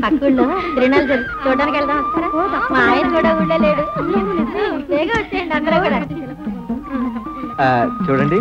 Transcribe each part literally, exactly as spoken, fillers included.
పక్కూళ్ళో తిరునాళ్ళు చూడడానికి వెళ్దాం వస్తారా? మా ఆయన కూడా ఊళ్ళో లేడు. బేగా వచ్చేయండి అందరూ కూడా. చూడండి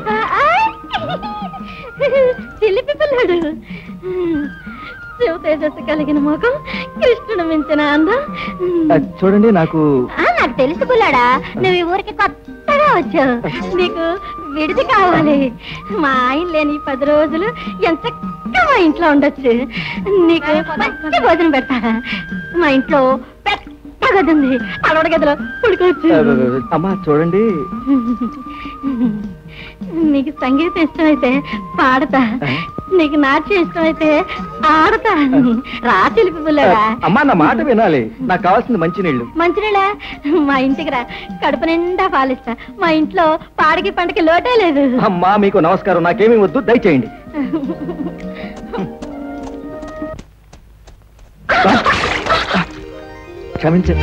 చిలిపి పిల్లడు, శివ తేజస్సు కలిగిన ముఖం, కృష్ణుడు మించిన అందం. చూడండి నాకు నాకు తెలుసు పిల్లాడా, నువ్వు ఈ ఊరికి కొత్తగా వచ్చావు, నీకు విడిది కావాలి. మా ఆయన లేని పది రోజులు ఎంత మా ఇంట్లో ఉండొచ్చు. నీకు మంచి భోజనం పెడతా. మా ఇంట్లో పెద్ద గది ఉంది, అలవాటు గదిలో పడుకోవచ్చు. అమ్మా చూడండి, నీకు సంగీతం ఇష్టమైతే పాడతా, నీకు నాట్యం ఇష్టమైతే ఆడతా. రా చిలిపి పిల్లగా. అమ్మా నా మాట వినాలి, నాకు కావాల్సింది మంచినీళ్ళు. మంచినీళ్ళ? మా ఇంటికి రా, కడుపు నిండా పాలిస్తా. మా ఇంట్లో పాడికి పంటకి లోటే లేదు. అమ్మా మీకు నమస్కారం, నాకేమీ వద్దు, దయచేయండి. క్షమించండి.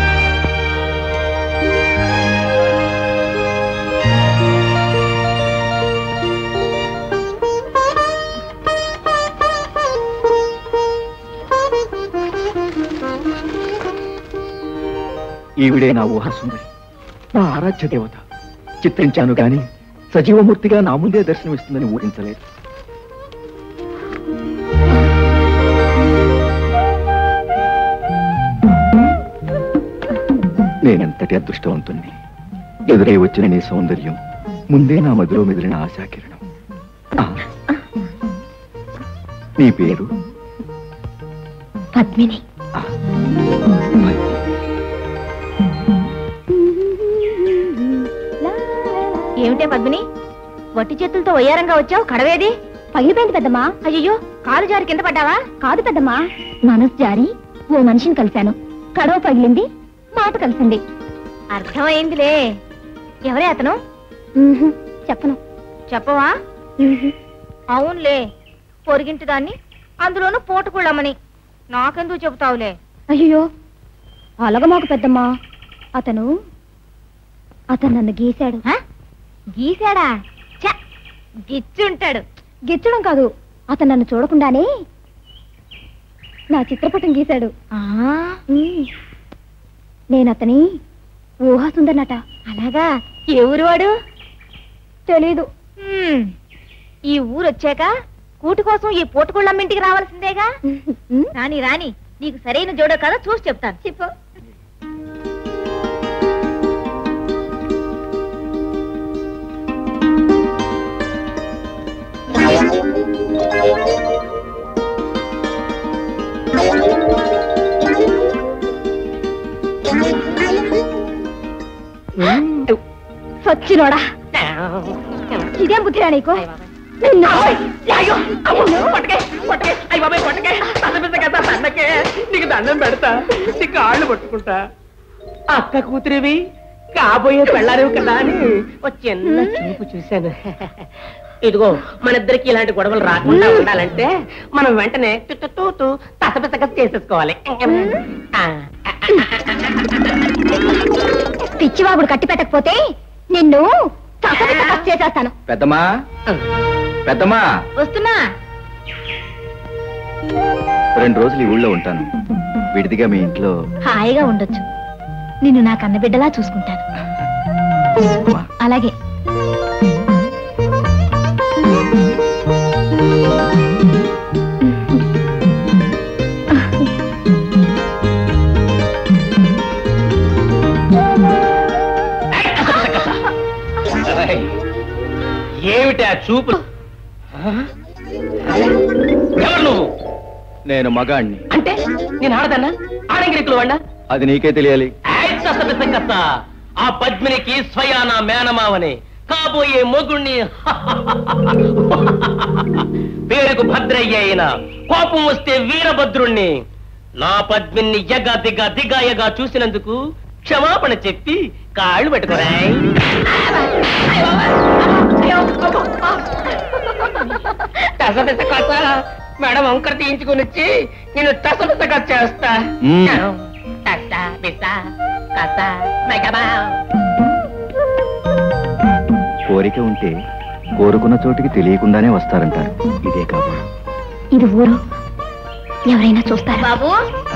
ఈవిడే నా ఊహా సుందరి, నా ఆరాధ్య దేవత. చిత్రించాను గాని సజీవమూర్తిగా నా ముందే దర్శనమిస్తుందని ఊహించలేదు. నేనెంతటి అదృష్టవంతుణ్ణి. ఎదురై వచ్చిన నీ సౌందర్యం ముందే నా మదిలో మెదిలిన ఆశాకిరణం. నీ పేరు? పద్మిని. ఏమిటే పద్మిని, వట్టి చేతులతో వయ్యారంగా వచ్చావు? కడవేది పగిలిపోయింది పెద్దమ్మా. అయ్యో, కాలు జారి కింద పడ్డావా? కాదు పెద్దమ్మా, మనసు జారి ఓ మనిషిని కలిశాను, కడవ పగిలింది, మాట కలిసింది. అర్థమైందిలే. ఎవరే అతను? చెప్పను. చెప్పవా? అవునులే, పొరిగింటి దాన్ని, అందులోనూ పోటుకుళ్ళమని. నాకెందుకు చెబుతావులే? అయ్యో అలాగమాకు పెద్దమ్మా, అతను అతను నన్ను గీశాడు. గీశాడా? గిచ్చుంటాడు. గిచ్చడం కాదు, అతను నన్ను చూడకుండానే నా చిత్రపటం గీశాడు. నేను అతని ఊహా సుందరనట. అలాగా? ఏ ఊరు వాడు? తెలీదు. ఈ ఊరు వచ్చాక కూటి కోసం ఈ పోటుకుళ్ళమ్మింటికి రావాల్సిందేగా. రాని రాని, నీకు సరైన జోడో కదా చూసి చెప్తాను. చెప్పు. సచ్చినోడా, ఇదేం బుద్ధిరా నీకు? నీకు దండం పెడతా, నీ కాళ్ళు పట్టుకుంటా. అక్క కూతురివి కాబోయే పెళ్ళారు కదా అని ఒక చిన్న చూపు చూశాను. ఇదిగో, మన ఇద్దరికి ఇలాంటి గొడవలు రాకుండా ఉండాలంటే మనం వెంటనే తూతూ తసపిసగా చేసేసుకోవాలి. పిచ్చివాగుడు కట్టి పెట్టకపోతే నిన్ను చేసేస్తాను. పెద్దమ్మా, పెద్దమ్మా వస్తున్నా. రెండు రోజులు ఈ ఊళ్ళో ఉంటాను, విడిదిగా మీ ఇంట్లో హాయిగా ఉండొచ్చు. నిన్ను నా కన్న బిడ్డలా చూసుకుంటాను. అలాగే. ఏమిటా చూపు? ఎవరు నువ్వు? నేను మగాణ్ణి. అంటే నేను ఆడదన్నా? ఆడంగిరికులు వాడా? అది నీకే తెలియాలి. ఆ పద్మినికి స్వయాన మేనమావని, కాబోయే మొగుణ్ణి. పేరుకు భద్రయ్య అయినా కోపం వస్తే వీరభద్రుణ్ణి. నా పద్మిని యగ దిగ దిగాయగా చూసినందుకు క్షమాపణ చెప్పి కాళ్ళు పెట్టుకోరా. మేడం వంకర తీయించుకుని వచ్చి నేను తసపిసగా చేస్తా. కోరిక ఉంటే కోరుకున్న చోటికి తెలియకుండానే వస్తారంటారు. ఇదే కాదు, ఇది ఊరు, ఎవరైనా చూస్తారా బాబు?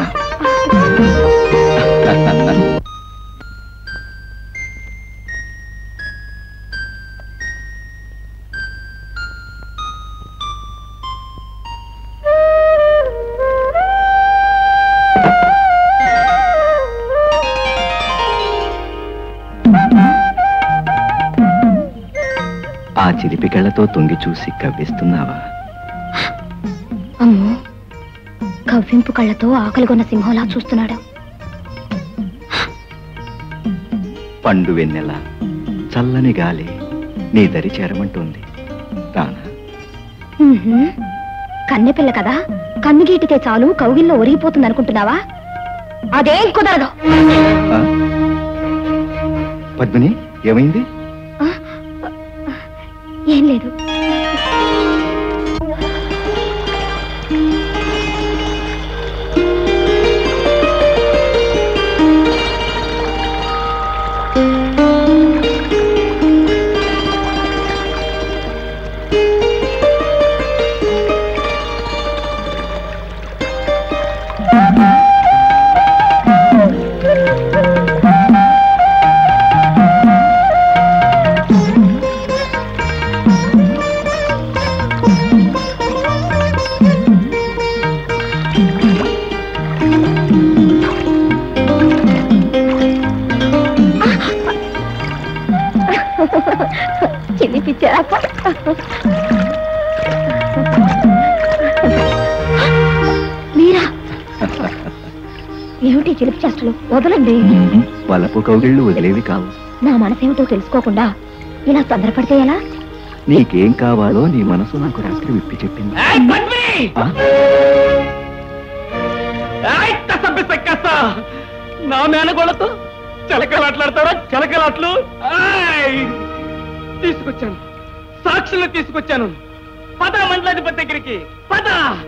ఆ చిలిపి కళ్ళతో తొంగి చూసి కవ్విస్తున్నావా? అమ్మో, కవ్వింపు కళ్ళతో ఆకలిగొన్న సింహంలా చూస్తున్నాడు. పండు వెన్నెల చల్లని గాలి నీ దరి చేరమంటుంది. రానా? కన్నెపిల్ల కదా, కన్ను గీటితే చాలు కౌగిల్లో ఒరిగిపోతుంది అనుకుంటున్నావా? అదేం కుదరదు. పద్మిని, ఏమైంది? ఏం లేదు. చిలిపిచ్చాక మీరా? ఏమిటి చిలిపి చేష్టలు? వదలండి. వలపు కౌగిళ్ళు వదిలేవి కావు. నా మనసేమిటో తెలుసుకోకుండా ఇలా తొందరపడితే ఎలా? నీకేం కావాలో నీ మనసు నాకు రాత్రి విప్పి చెప్పింది. నా మేనగోళ్ళతో చిలకలాట్లాడతారా? చిలకలాట్లు తీసుకొచ్చాను, సాక్షులు తీసుకొచ్చాను. పద మండలాధిపతి దగ్గరికి పద.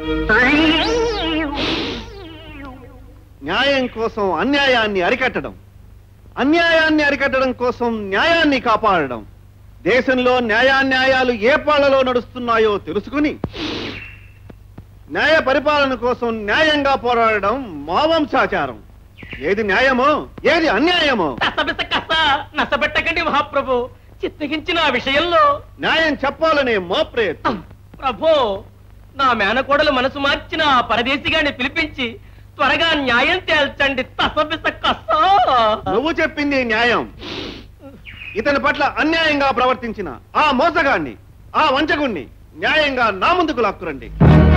న్యాయం కోసం అన్యాయాన్ని అరికట్టడం, అన్యాయాన్ని అరికట్టడం కోసం న్యాయాన్ని కాపాడడం. దేశంలో న్యాయాన్యాయాలు ఏ పాళ్లలో నడుస్తున్నాయో తెలుసుకుని న్యాయ పరిపాలన కోసం న్యాయంగా పోరాడడం మా వంశాచారం. ఏది న్యాయమో ఏది అన్యాయమో నష్టపెట్టకండి మహాప్రభు. చిత్తగించిన ఆ విషయంలో న్యాయం చెప్పాలనే మా ప్రయత్నం. ప్రభు, నా మేనకోడలు మనసు మార్చిన ఆ పరదేశిగాన్ని పిలిపించి త్వరగా న్యాయం తేల్చండి. తసబిస కస. నువ్వు చెప్పింది న్యాయం. ఇతని పట్ల అన్యాయంగా ప్రవర్తించిన ఆ మోసగాన్ని, ఆ వంచగుణ్ణి న్యాయంగా నా ముందుకు లాక్కురండి.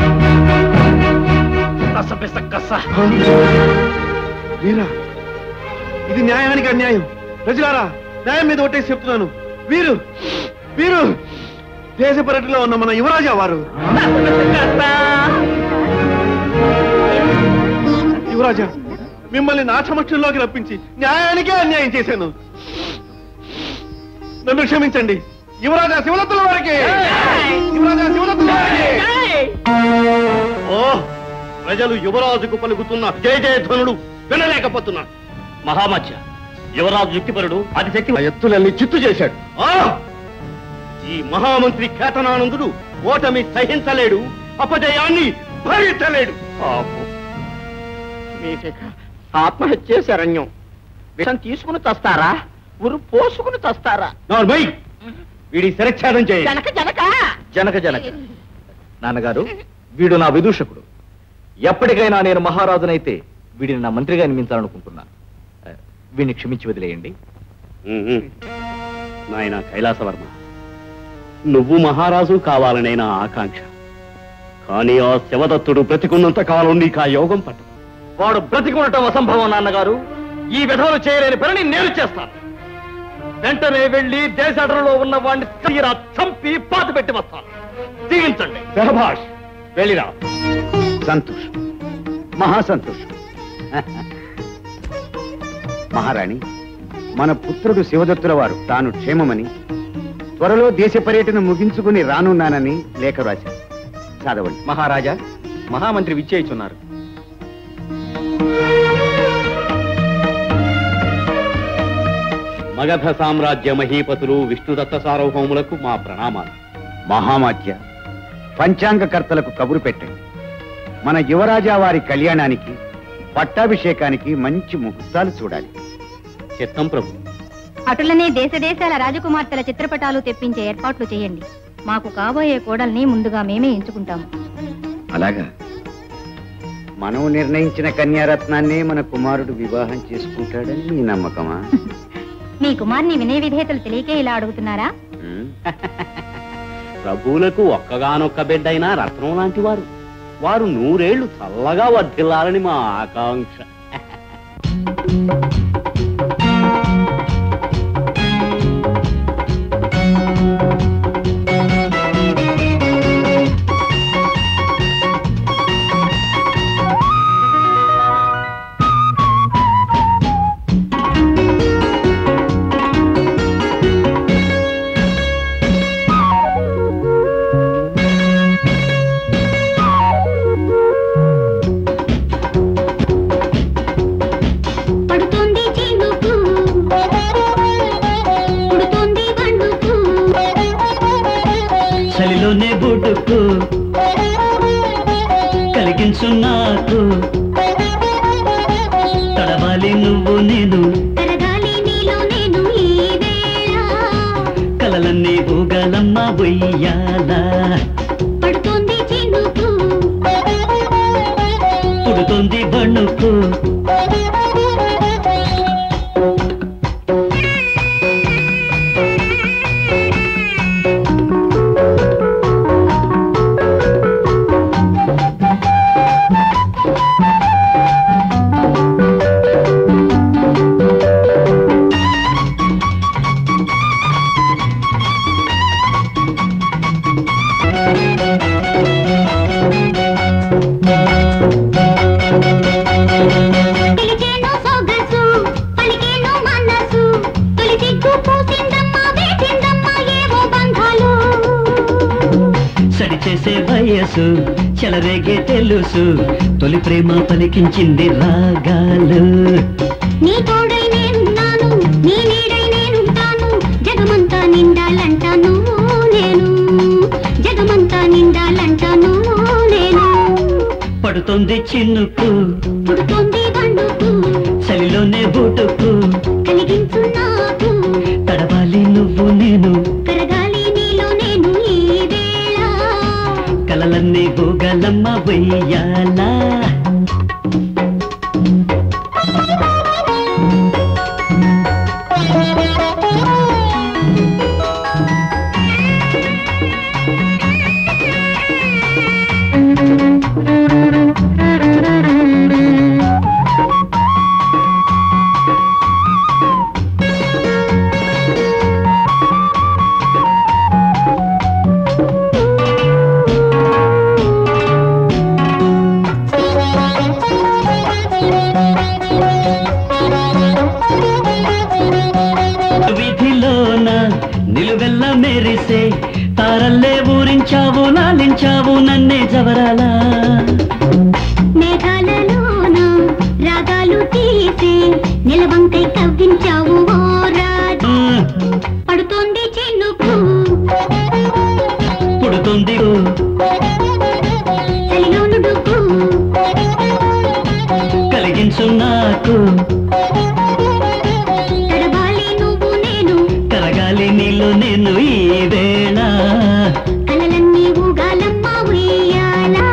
తసబిస కస. వీరా, ఇది న్యాయానికి అన్యాయం. ప్రజలారా, న్యాయం మీద ఒట్టేసి చెప్తున్నాను. వీరు వీరు దేశ పర్యటనలో ఉన్న మన యువరాజా వారు. యువరాజా, మిమ్మల్ని నా సమక్షంలోకి రప్పించి న్యాయానికే అన్యాయం చేశాను. నన్ను క్షమించండి. యువరాజా శివదత్తుల వారికి. యువరాజా శివదత్తుల వారికి. ఓ, ప్రజలు యువరాజుకు పలుకుతున్న జయ జయధ్వనుడు వినలేకపోతున్నా. మహామత్య, యువరాజు యుక్తిపరుడు, అతిశక్తి ఎత్తులన్నీ చిత్తు చేశాడు. ఈ మహామంత్రి కేతనానందుడు ఓటమి సహించలేడు, అపజయాన్ని భరించలేడు. ఆత్మహత్య శరణ్యం. విషం తీసుకుని తస్తారా, ఉరు పోసుకుని తస్తారా? వీడి శిరచ్ఛేదం చేయి. జనక జనక జనక జనక నాన్నగారు, వీడు నా విదూషకుడు. ఎప్పటికైనా నేను మహారాజునైతే వీడిని నా మంత్రిగా నియమించాలనుకుంటున్నాను. వీడిని క్షమించి వదిలేయండి. నాయన కైలాసవర్మ, నువ్వు మహారాజు కావాలనే నా ఆకాంక్ష. కానీ ఆ శివదత్తుడు బ్రతికున్నంత కాలం నీకు ఆ యోగం పట్టదు. వాడు బ్రతికుండటం అసంభవం నాన్నగారు. ఈ విధములు చేయలేని పనిని నేను చేస్తాను. వెంటనే వెళ్లి దేశాటనలో ఉన్న వాడిని తీరా చంపి పాత పెట్టి వస్తాను. జీవించండి. సహభాష్, వెళ్ళిరా. సంతోషం, మహాసంతోషం. మహారాణి, మన పుత్రుడు శివదత్తుల వారు తాను క్షేమమని, త్వరలో దేశ పర్యటన ముగించుకుని రానున్నానని లేఖ రాశారు. చదవండి. మహారాజా, మహామంత్రి విచ్చేయిచున్నారు. మగధ సామ్రాజ్య మహీపతులు విష్ణుదత్త సార్వభౌములకు మా ప్రణామాలు. మహామాత్య, పంచాంగకర్తలకు కబురు పెట్టండి. మన యువరాజా వారి కళ్యాణానికి పట్టాభిషేకానికి మంచి ముహూర్తాలు చూడాలి. చిత్తం ప్రభు. అటులనే దేశ దేశాల రాజకుమార్తెల చిత్రపటాలు తెప్పించే ఏర్పాట్లు చేయండి. మాకు కాబోయే కోడల్ని ముందుగా మేమే ఎంచుకుంటాము. అలాగా? మనం నిర్ణయించిన కన్యారత్నాన్నే మన కుమారుడు వివాహం చేసుకుంటాడని నీ నమ్మకమా? మీ కుమార్ని వినయ విధేయతలు తెలియకే ఇలా అడుగుతున్నారా? ప్రభువులకు ఒక్కగానొక్క బిడ్డైనా రత్నం లాంటి వారు. వారు నూరేళ్లు చల్లగా వర్ధిల్లాలని మా ఆకాంక్ష. కలిగించు నాకు తడవాలి నువ్వు నేను కలలన్నీ ఊగలమ్మ ఉయ్యాలా పుడుతుంది బణుకు చేసే వయసు చెలరేగే తెలుసు తొలి ప్రేమ పలికించింది రాగాలు నీ తోడై నేనున్నాను నీ నీడై నేనుంటాను జగమంతా నిండాలంటాను నేను జగమంతా నిండాలంటాను నేను పడుతుంది చిన్నుకు పుడుతుంది బండుకు చలిలోనే బూటుకు కలిగించు నాకు తడవాలి నువ్వు నేను కరగాలి నీలో నేను ఈ వేళ కలలన్నీ గోగలమ్మ వెయ్యాలా నిలువెల్ల మెరిసే తారల్లే ఊరించావు లాలించావు నన్నే జవరాలా మేఘాలలోన రాగాలు తీసి నిలవంకై కవ్వించావు ఓ రాజు పడుతోంది చినుకు పుడుతుంది చలిలోనుడుకు కలిగించు నాకు నీలో నేను ఈ వేళ కలలన్నీ ఊగాలమ్మ ఉయ్యాలా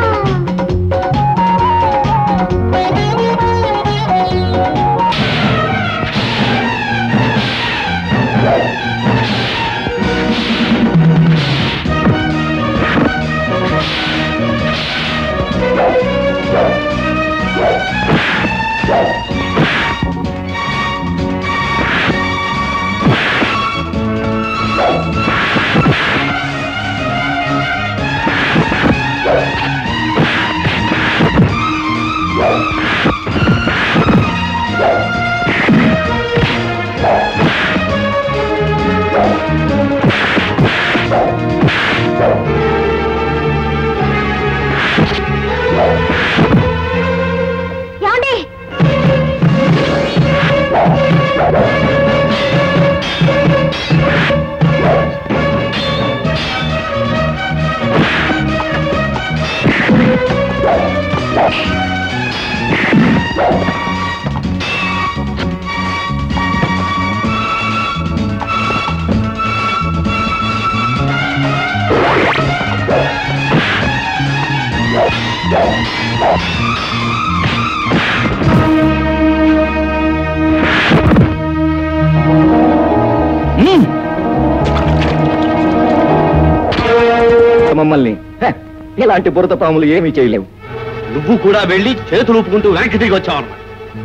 మమ్మల్ని ఇలాంటి బురద పాములు ఏమీ చేయలేవు. నువ్వు కూడా వెళ్ళి చేతులు ఊపుకుంటూ వెనక్కి తిరిగి వచ్చావన్నమాట.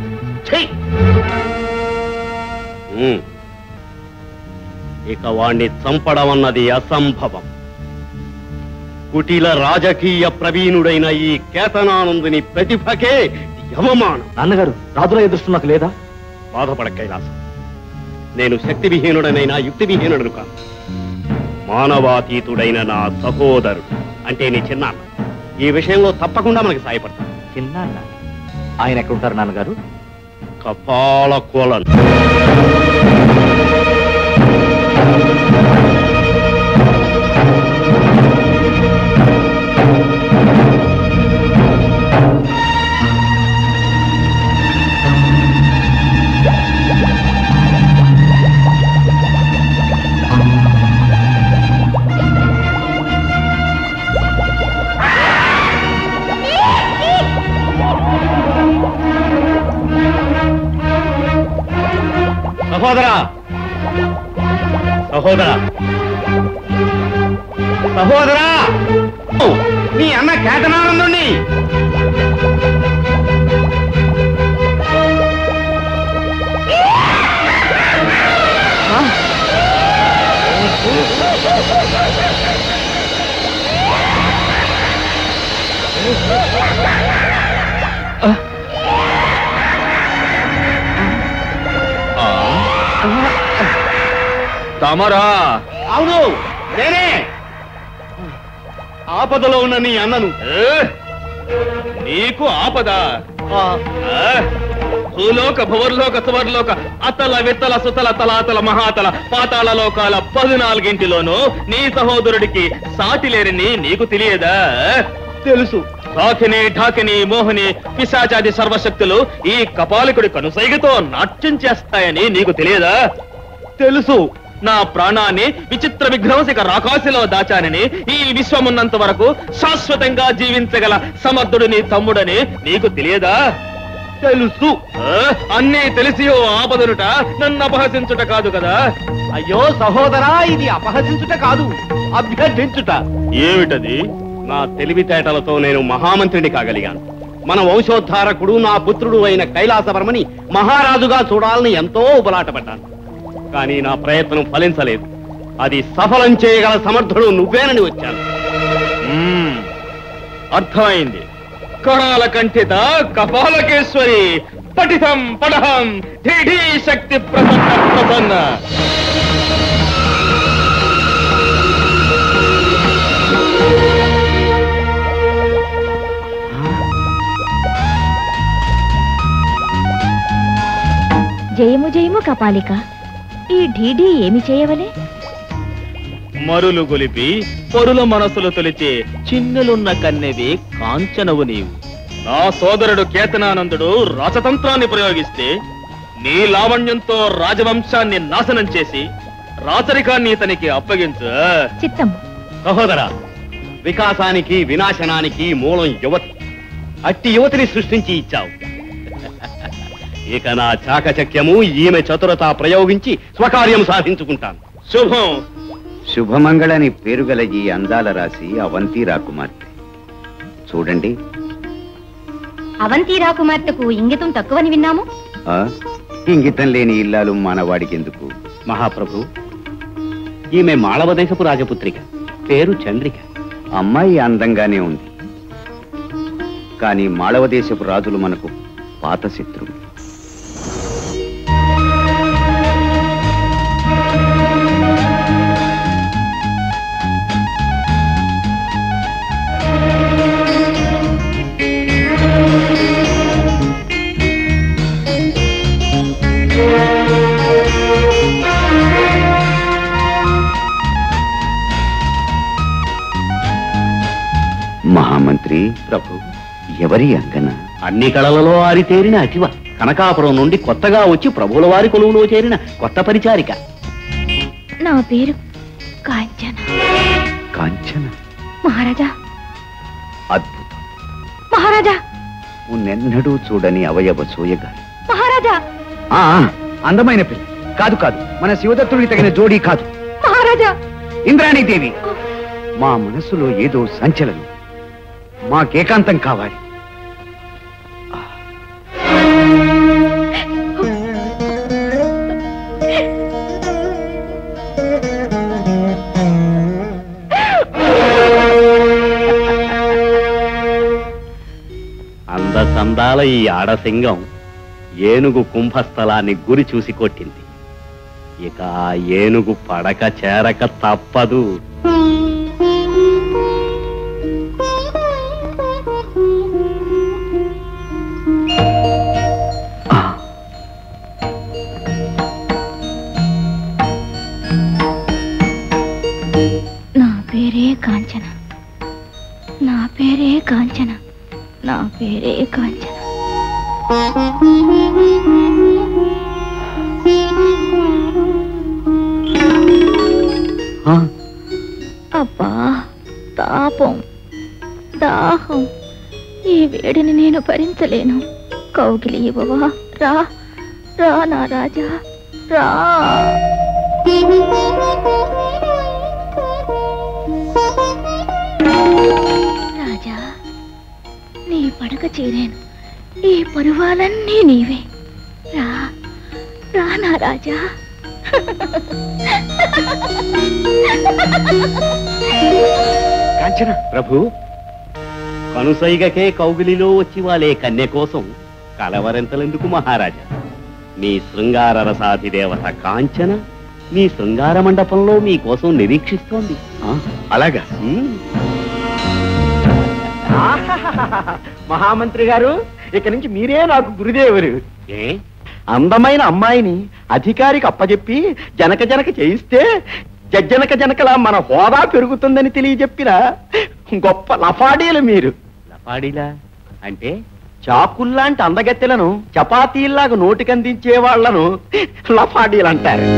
ఇక వాణ్ణి చంపడం అన్నది అసంభవం. కుటిల రాజకీయ ప్రవీణుడైన ఈ కేతనానందుని ప్రతిభకే అవమానం. నాన్నగారు, రాజుల ఎదురు నాకు లేదా? బాధపడ కైలాసం. నేను శక్తి విహీనుడనైనా యుక్తి విహీనుడను కాదు. మానవాతీతుడైన నా సహోదరుడు అంటే నీ చిన్నాన్న ఈ విషయంలో తప్పకుండా మనకి సాయపడతాడు. చిన్నాన్న? ఆయన ఎక్కడుంటారు నాన్నగారు? కపాల కోలన్. సహోదరా, సహోదరా, సహోదరా, నీ అన్న కేతనానందుని తమరా? అవును, నేనే. ఆపదలో ఉన్న నీ అన్నను. నీకు ఆపద? భూలోక భువర్లోక సువర్లోక అతల విత్తల సుతల తలాతల మహాతల పాతాళ లోకాల పద్నాలుగింటిలోనూ నీ సహోదరుడికి సాటి లేరని నీకు తెలియదా? తెలుసు. సాకిని ఢాకిని మోహిని పిశాచాది సర్వశక్తులు ఈ కపాలికుడి కనుసైగతో నాట్యం చేస్తాయని నీకు తెలియదా? తెలుసు. నా ప్రాణాన్ని విచిత్ర విఘ్నంసిక రాకాశిలో దాచానని, ఈ విశ్వమున్నంత వరకు శాశ్వతంగా జీవించగల సమర్థుడు నీ తమ్ముడని నీకు తెలియదా? తెలుసు. అన్నీ తెలిసి ఓ ఆపదనుట నన్ను అపహసించుట కాదు కదా? అయ్యో సహోదరా, ఇది అపహసించుట కాదు, అభ్యర్థించుట. ఏమిటది? నా తెలివితేటలతో నేను మహామంత్రిని కాగలిగాను. మన వంశోద్ధారకుడు నా పుత్రుడు అయిన కైలాసవర్మని మహారాజుగా చూడాలని ఎంతో ఉపలాటపడ్డాను. కానీ నా ప్రయత్నం ఫలించలేదు. అది సఫలం చేయగల సమర్థుడు నువ్వేనని వచ్చాను. అర్థమైంది. కణాల కంఠిత కపాలకేశ్వరి పఠితం పడహం ఢీ శక్తి ప్రసన్న ప్రసన్న. జయము జయము కపాలిక. ఈ ఢీఢీ ఏమి చేయవలే? మరులు గొలిపి పరుల మనసులు తొలిచే చిన్నెలున్న కన్నెవి కాంచనవు నీవు. నా సోదరుడు కేతనానందుడు రాజతంత్రాన్ని ప్రయోగిస్తే నీ లావణ్యంతో రాజవంశాన్ని నాశనం చేసి రాచరికాన్ని ఇతనికి అప్పగించు. చిత్తం. సహోదరా, వికాసానికి వినాశనానికి మూలం యువతి. అట్టి యువతిని సృష్టించి ఇచ్చావు. ఇక నా చాకచక్యము ఈమె చతురత ప్రయోగించి స్వకార్యం సాధించుకుంటాను. శుభం. శుభమంగళని పేరుగల ఈ అందాల రాసి అవంతి రాకుమార్తె. చూడండి. అవంతి రాకుమార్తెకు ఇంగితం తక్కువని విన్నాము. ఆ ఇంగితం లేని ఇల్లాలు మానవాడికి ఎందుకు? మహాప్రభు, ఈమె మాళవ దేశపు రాజపుత్రిక, పేరు చంద్రిక. అమ్మాయి అందంగానే ఉంది, కానీ మాళవ దేశపు రాజులు మనకు పాత శత్రువు. మహామంత్రి ప్రభు, ఎవరి అంగన? అన్ని కళలలో ఆరితేరిన అతివ, కనకాపురం నుండి కొత్తగా వచ్చి ప్రభువుల వారి కొలువులో చేరిన కొత్త పరిచారిక. నా పేరు కాంచన. కాంచన? మహారాజా. అద్భుతం. మహారాజా, మున్నెన్నడూ చూడని అవయవ సోయగాలి. మహారాజా ఆ, అందమైన పిల్ల కాదు కాదు, మన శివదత్తుడికి తగిన జోడీ కాదు. మహారాజా ఇంద్రాణీదేవి, మా మనసులో ఏదో సంచలనం, మాకేకాంతం కావాలి. అందచందాల ఈ ఆడసింగం ఏనుగు కుంభస్థలాన్ని గురి చూసి కొట్టింది. ఇక ఆ ఏనుగు పడక చేరక తప్పదు. నా పేరే కాంచన, నా పేరే కాంచన, నా పేరే కాంచన. అబ్బా, తాపం, దాహం, ఈ వేడిని నేను భరించలేను. కౌగిలి ఇవ్వవా? రా రా నా రాజా, రా. రాజా, నీ పడక చేరాను, ఈ పరువాలన్నీ నీవే. రా రా నా రాజా. కాంచన, ప్రభు, కనుసైగకే కౌగిలిలో వచ్చి వాళ్ళే కన్య కోసం కలవరెంతలెందుకు మహారాజా? మీ శృంగార రసాధిదేవత కాంచన మీ శృంగార మండపంలో మీకోసం నిరీక్షిస్తోంది. ఆ, అలాగా? ఉమ్. మహామంత్రి గారు, ఇక నుంచి మీరే నాకు గురుదేవురు. ఏ అందమైన అమ్మాయిని అధికారికి అప్పజెప్పి జనక జనక చేయిస్తే జజ్జనక జనకలా మన హోదా పెరుగుతుందని తెలియజెప్పిన గొప్ప లఫాడీలు మీరు. లపాడిలా అంటే? చాకుల్లాంటి అందగత్తెలను చపాతీల్లాగా నోటికందించే వాళ్లను లఫాడీలు అంటారు.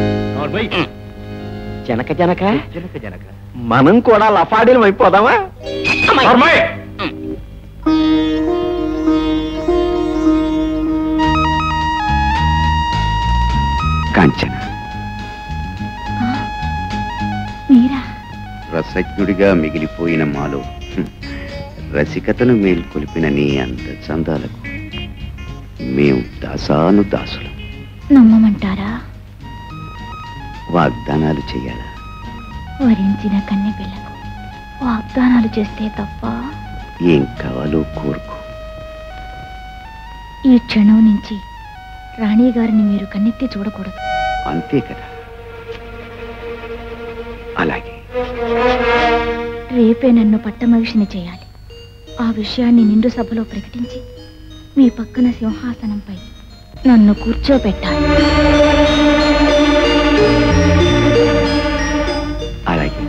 జనక జనక జనక జనక మనం కూడా లఫాడీలం అయిపోదామా? కాంచన, మీరా? రసజ్ఞుడిగా మిగిలిపోయిన మాలో హ్మ్, రసికతను మేల్కొల్పిన నీ అంత చందాలకు మేము దాసాను దాసులం. నమ్మమంటారా? వాగ్దానాలు చెయ్యాలా? వరించిన కన్నె పిల్లకు వాగ్దానాలు చేస్తే తప్ప? ఏం కావాలో కోరుకో. ఈ క్షణం నుంచి రాణి గారిని మీరు కన్నెత్తి చూడకూడదు. అంతే కదా? అలాగే. రేపే నన్ను పట్టమహిషిని చేయాలి. ఆ విషయాన్ని నిండు సభలో ప్రకటించి మీ పక్కన సింహాసనంపై నన్ను కూర్చోబెట్టాలి. అలాగే.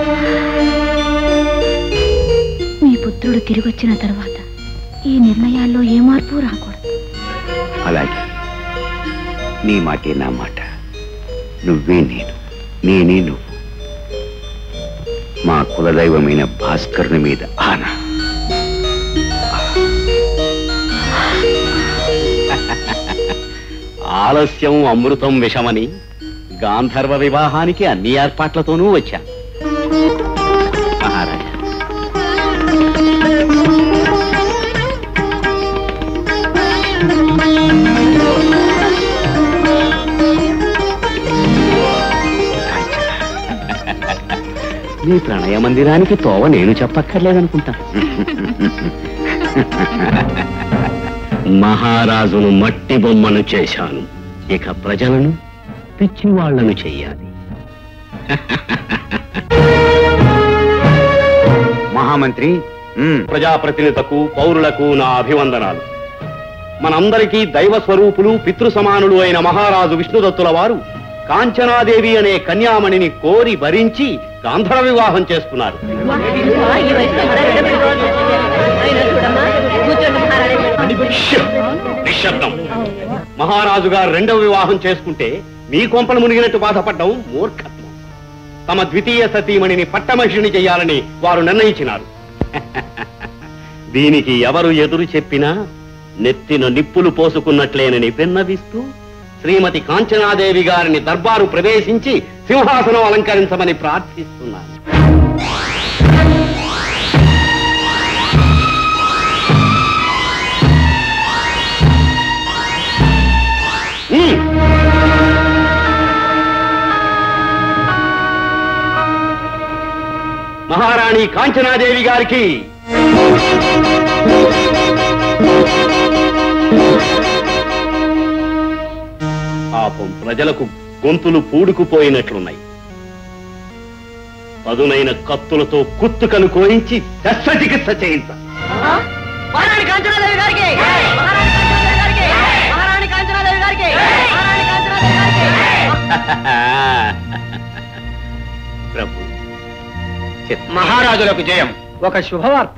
మీ పుత్రుడు తిరిగొచ్చిన తర్వాత ఈ నిర్ణయాల్లో ఏ మార్పు రాకూడదు. అలాగే. నీ మాటే నా మాట, నువ్వే నేను, నేనే నువ్వు. మా కులదైవమైన భాస్కరుని మీద ఆనా. ఆలస్యం అమృతం విషమని గాంధర్వ వివాహానికి అన్ని ఏర్పాట్లతోనూ వచ్చాను మహారాజా. నీ ప్రణయ మందిరానికి తోవ నేను చెప్పక్కర్లేదనుకుంటా. మహారాజును మట్టి బొమ్మను చేశాను, ఇక ప్రజలను పిచ్చి వాళ్లను చెయ్యాలి. మహామంత్రి, ఉమ్, ప్రజాప్రతినిధులకు పౌరులకు నా అభివందనాలు. మనందరికీ దైవ స్వరూపులు పితృ సమానులు అయిన మహారాజు విష్ణుదత్తుల వారు కాంచనాదేవి అనే కన్యామణిని కోరి భరించి గాంధర్వ వివాహం చేసుకున్నారు. నిశ్శబ్దం. మహారాజు గారు రెండవ వివాహం చేసుకుంటే మీ కొంపలు మునిగినట్టు బాధపడ్డం మూర్ఖత్వం. తమ ద్వితీయ సతీమణిని పట్టమహిషిని చెయ్యాలని వారు నిర్ణయించినారు. దీనికి ఎవరు ఎదురు చెప్పినా నెత్తిన నిప్పులు పోసుకున్నట్లేనని విన్నవిస్తూ శ్రీమతి కాంచనాదేవి గారిని దర్బారు ప్రవేశించి సింహాసనం అలంకరించమని ప్రార్థిస్తున్నాను. మహారాణి కాంచనాదేవి గారికి పాపం ప్రజలకు గొంతులు పూడుకుపోయినట్లున్నాయి. పదునైన కత్తులతో కుత్తుకలు కోయించి శస్త్రచికిత్స చేయించాలి. ప్రభు, మహారాజులకు జయం. ఒక శుభవార్త.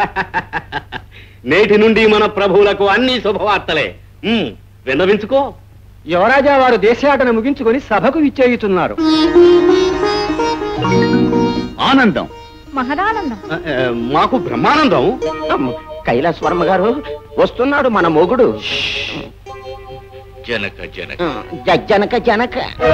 నేటి నుండి మన ప్రభువులకు అన్ని శుభవార్తలే. ఉమ్, విన్నవించుకో. యువరాజా వారు దేశాటన ముగించుకొని సభకు విచ్చేయుతున్నారు. ఆనందం. మహదానందం. ఆ, ఆ, మాకు బ్రహ్మానందం. కైలాసవర్మ గారు వస్తున్నాడు మన మొగుడు. జనక జనక జనక జనక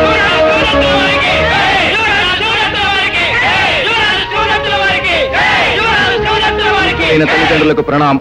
తల్లిదండ్రులకు ప్రణామం.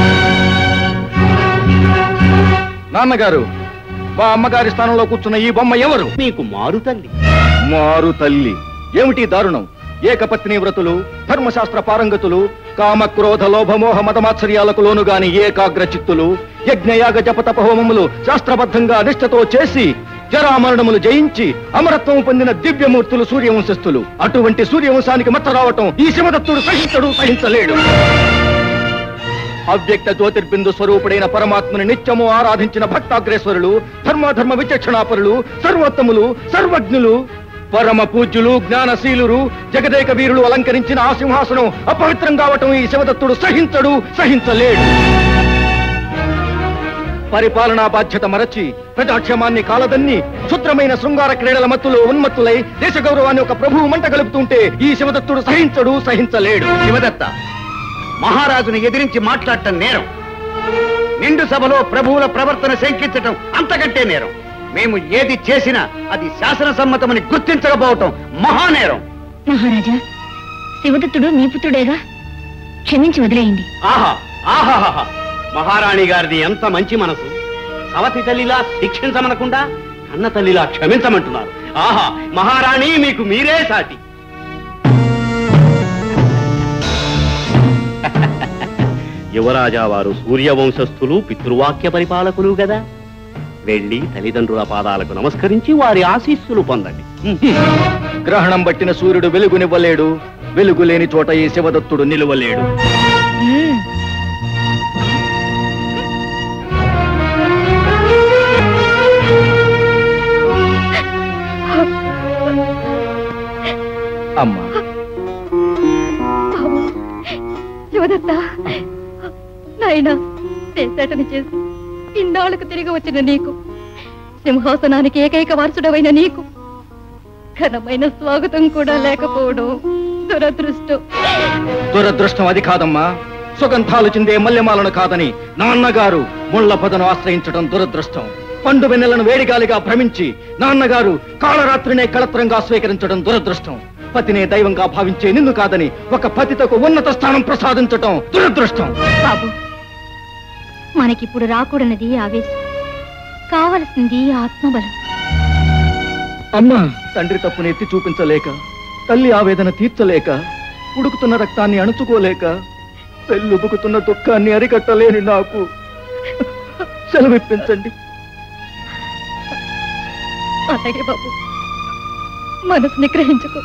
నాన్నగారు, మా అమ్మగారి స్థానంలో కూర్చున్న ఈ బొమ్మ ఎవరు? మీకు మారు తల్లి. మారు తల్లి. ఏమిటి దారుణం? ఏకపత్ని వ్రతులు, ధర్మశాస్త్ర పారంగతులు, కామ క్రోధ లోభమోహ మతమాత్సర్యాలకు లోను గాని ఏకాగ్ర చిత్తులు, యజ్ఞయాగ జపతప హోమములు శాస్త్రబద్ధంగా నిష్ఠతో చేసి జరామరణములు జయించి అమరత్వం పొందిన దివ్యమూర్తులు సూర్యవంశస్థులు. అటువంటి సూర్యవంశానికి మచ్చ రావటం ఈ శివదత్తుడు సహించడు, సహించలేడు. అవ్యక్త జ్యోతిర్బిందు స్వరూపుడైన పరమాత్మని నిత్యము ఆరాధించిన భక్తాగ్రేశ్వరులు, ధర్మధర్మ విచక్షణాపరులు, సర్వోత్తములు, సర్వజ్ఞులు, పరమ పూజ్యులు, జ్ఞానశీలురు, జగదేక వీరులు అలంకరించిన ఆ సింహాసనం అపవిత్రం కావటం ఈ శివదత్తుడు సహించడు, సహించలేడు. పరిపాలనా బాధ్యత మరచి ప్రజాక్షేమాన్ని కాలదన్ని క్షుద్రమైన శృంగార క్రీడల మత్తులో ఉన్మత్తులై దేశ గౌరవాన్ని ఒక ప్రభువు మంట గలుపుతుంటే ఈ శివదత్తుడు సహించడు, సహించలేడు. శివదత్త, మహారాజును ఎదిరించి మాట్లాడటం నేరం. నిండు సభలో ప్రభువుల ప్రవర్తన శంకించటం అంతకంటే నేరం. మేము ఏది చేసినా అది శాసనసమ్మతమని గుర్తించకపోవటం మహానేరం. మహారాజా, శివదత్తుడు మీ పుత్రుడేగా, క్షమించి వదిలేయండి. ఆహా ఆహాహా, మహారాణి గారిది ఎంత మంచి మనసు. సవతి తల్లిలా శిక్షించమనకుండా కన్న తల్లిలా క్షమించమంటున్నారు. ఆహా, మహారాణి మీకు మీరే సాటి. యువరాజా వారు సూర్యవంశస్థులు, పితృవాక్య పరిపాలకులు గదా. వెళ్ళి తల్లిదండ్రుల పాదాలకు నమస్కరించి వారి ఆశీస్సులు పొందండి. గ్రహణం బట్టిన సూర్యుడు వెలుగునివ్వలేడు, వెలుగు లేని చోట ఈ శివదత్తుడు నిలువలేడు. అమ్మా, శివదత్త, నాయనా, దేశాటన చేసి ఇన్నాళ్లకు తిరిగి వచ్చిన నీకు, సింహాసనానికి ఏకైక వారసుడవైన నీకు ఘనమైన స్వాగతం కూడా లేకపోవడం దురదృష్టం. దురదృష్టం అది కాదమ్మా. సుగంధాలు చిందే మల్లెమాలను కాదని నాన్నగారు ముళ్ల పదను ఆశ్రయించడం దురదృష్టం. పండు వెన్నెలను వేడిగాలిగా భ్రమించి నాన్నగారు కాళరాత్రినే కళత్రంగా స్వీకరించడం దురదృష్టం. పతినే దైవంగా భావించే నిన్ను కాదని ఒక పతితకు ఉన్నత స్థానం ప్రసాదించటం దురదృష్టం. బాబు, మనకిప్పుడు రాకూడనది ఆవేశం, కావలసింది ఆత్మబలం. అమ్మా, తండ్రి తప్పుని ఎత్తి చూపించలేక, తల్లి ఆవేదన తీర్చలేక, ఉడుకుతున్న రక్తాన్ని అణుచుకోలేక, పెళ్ళుబుకుతున్న దుఃఖాన్ని అరికట్టలేని నాకు సెలవిప్పించండి. అలాగే బాబు, మనసు నిగ్రహించుకో.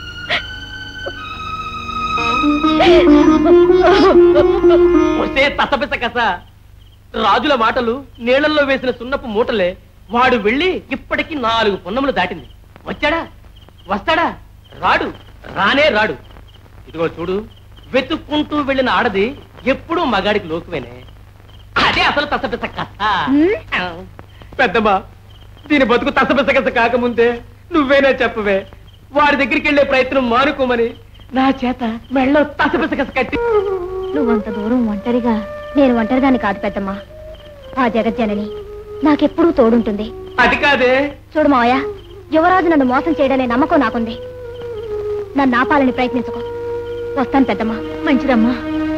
వస్తే తసపిస కస రాజుల మాటలు నీళ్లలో వేసిన సున్నపు మూటలే. వాడు వెళ్ళి ఇప్పటికి నాలుగు పున్నములు దాటింది. వచ్చాడా? వస్తాడా? రాడు, రానే రాడు. ఇదిగో చూడు, వెతుక్కుంటూ వెళ్ళిన ఆడది ఎప్పుడూ మగాడికి లోకువేనే. అదే అసలు తసపిస కస. పెద్దమ్మా, దీని బతుకు తసపిస కస కాకముందే నువ్వేనా చెప్పవే వాడి దగ్గరికి వెళ్లే ప్రయత్నం మానుకోమని నా చేత మెళ్ళో తసపిసకస కట్టి. నువ్వంత దూరం ఒంటరిగా నేను ఒంటరిగాని కాదు పెద్దమ్మా. ఆ జగజ్జనని నాకెప్పుడూ తోడుంటుంది. అది కాదే. చూడు మావయ్య, యువరాజు నన్ను మోసం చేయడనే నమ్మకం నాకుంది. నన్ను ఆపాలని ప్రయత్నించుకో. వస్తాను పెద్దమ్మా. మంచిదమ్మా.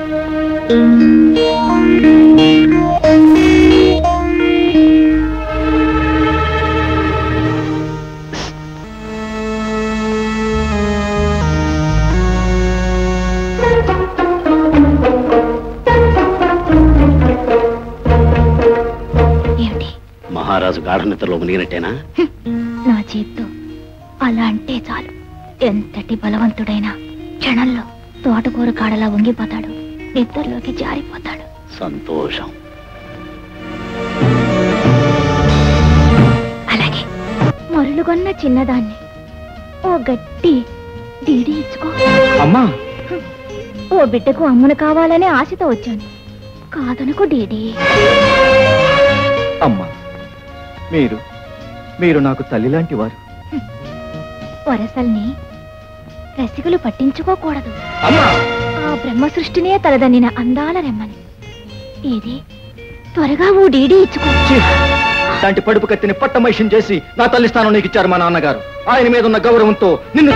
మహారాజు గాఢ నిద్రలో మునిగినట్టేనా? నా చేత్తో అలా అంటే చాలు, ఎంతటి బలవంతుడైనా క్షణంలో తోటకూర కాడలా వంగిపోతాడు, నిద్రలోకి జారిపోతాడు. సంతోషం. అలాగే మరులుగొన్న చిన్నదాన్ని ఓ గట్టి డీడీ ఇచ్చుకో. అమ్మా, ఓ బిడ్డకు అమ్మను కావాలనే ఆశతో వచ్చాను, కాదనుకో డీడీ. అమ్మా, మీరు మీరు నాకు తల్లి లాంటి వారు. వరసల్ని రసికులు పట్టించుకోకూడదు. అమ్మా, ఆ బ్రహ్మ సృష్టినే తలదన్నిన అందాల రెమ్మని. ఇది త్వరగా ఓ డీడీ ఇచ్చుకో. లాంటి పడుపు కత్తిని పట్టమైషం చేసి నా తల్లి స్థానం నీకు ఇచ్చారు మా నాన్నగారు. ఆయన మీద ఉన్న గౌరవంతో నిన్ను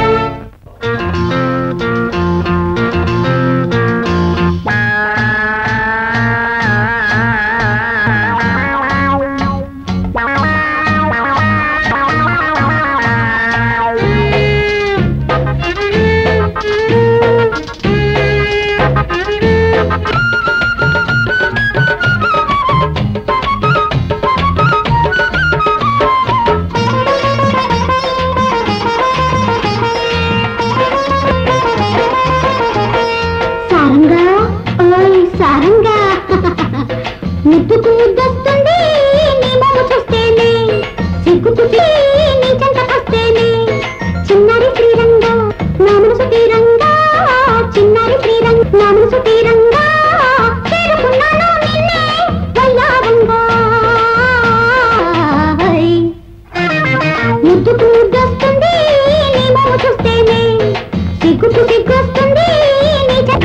ముద్దుకు ముద్దొస్తుంది నీ మొహ చూస్తేనే, సిగ్గుతుటి నీ చెంతకొస్తేనే. చిన్నారి శ్రీరంగా నా మనసు తీరంగా, చిన్నారి శ్రీరంగా నా మనసు తీరంగా, చేరుకున్నాను నిన్నే వయ్యారంగా. ముద్దుకు ముద్దొస్తుంది నీ మొహ చూస్తేనే, సిగ్గుకు సిగ్గొస్తుంది నీ చెంత.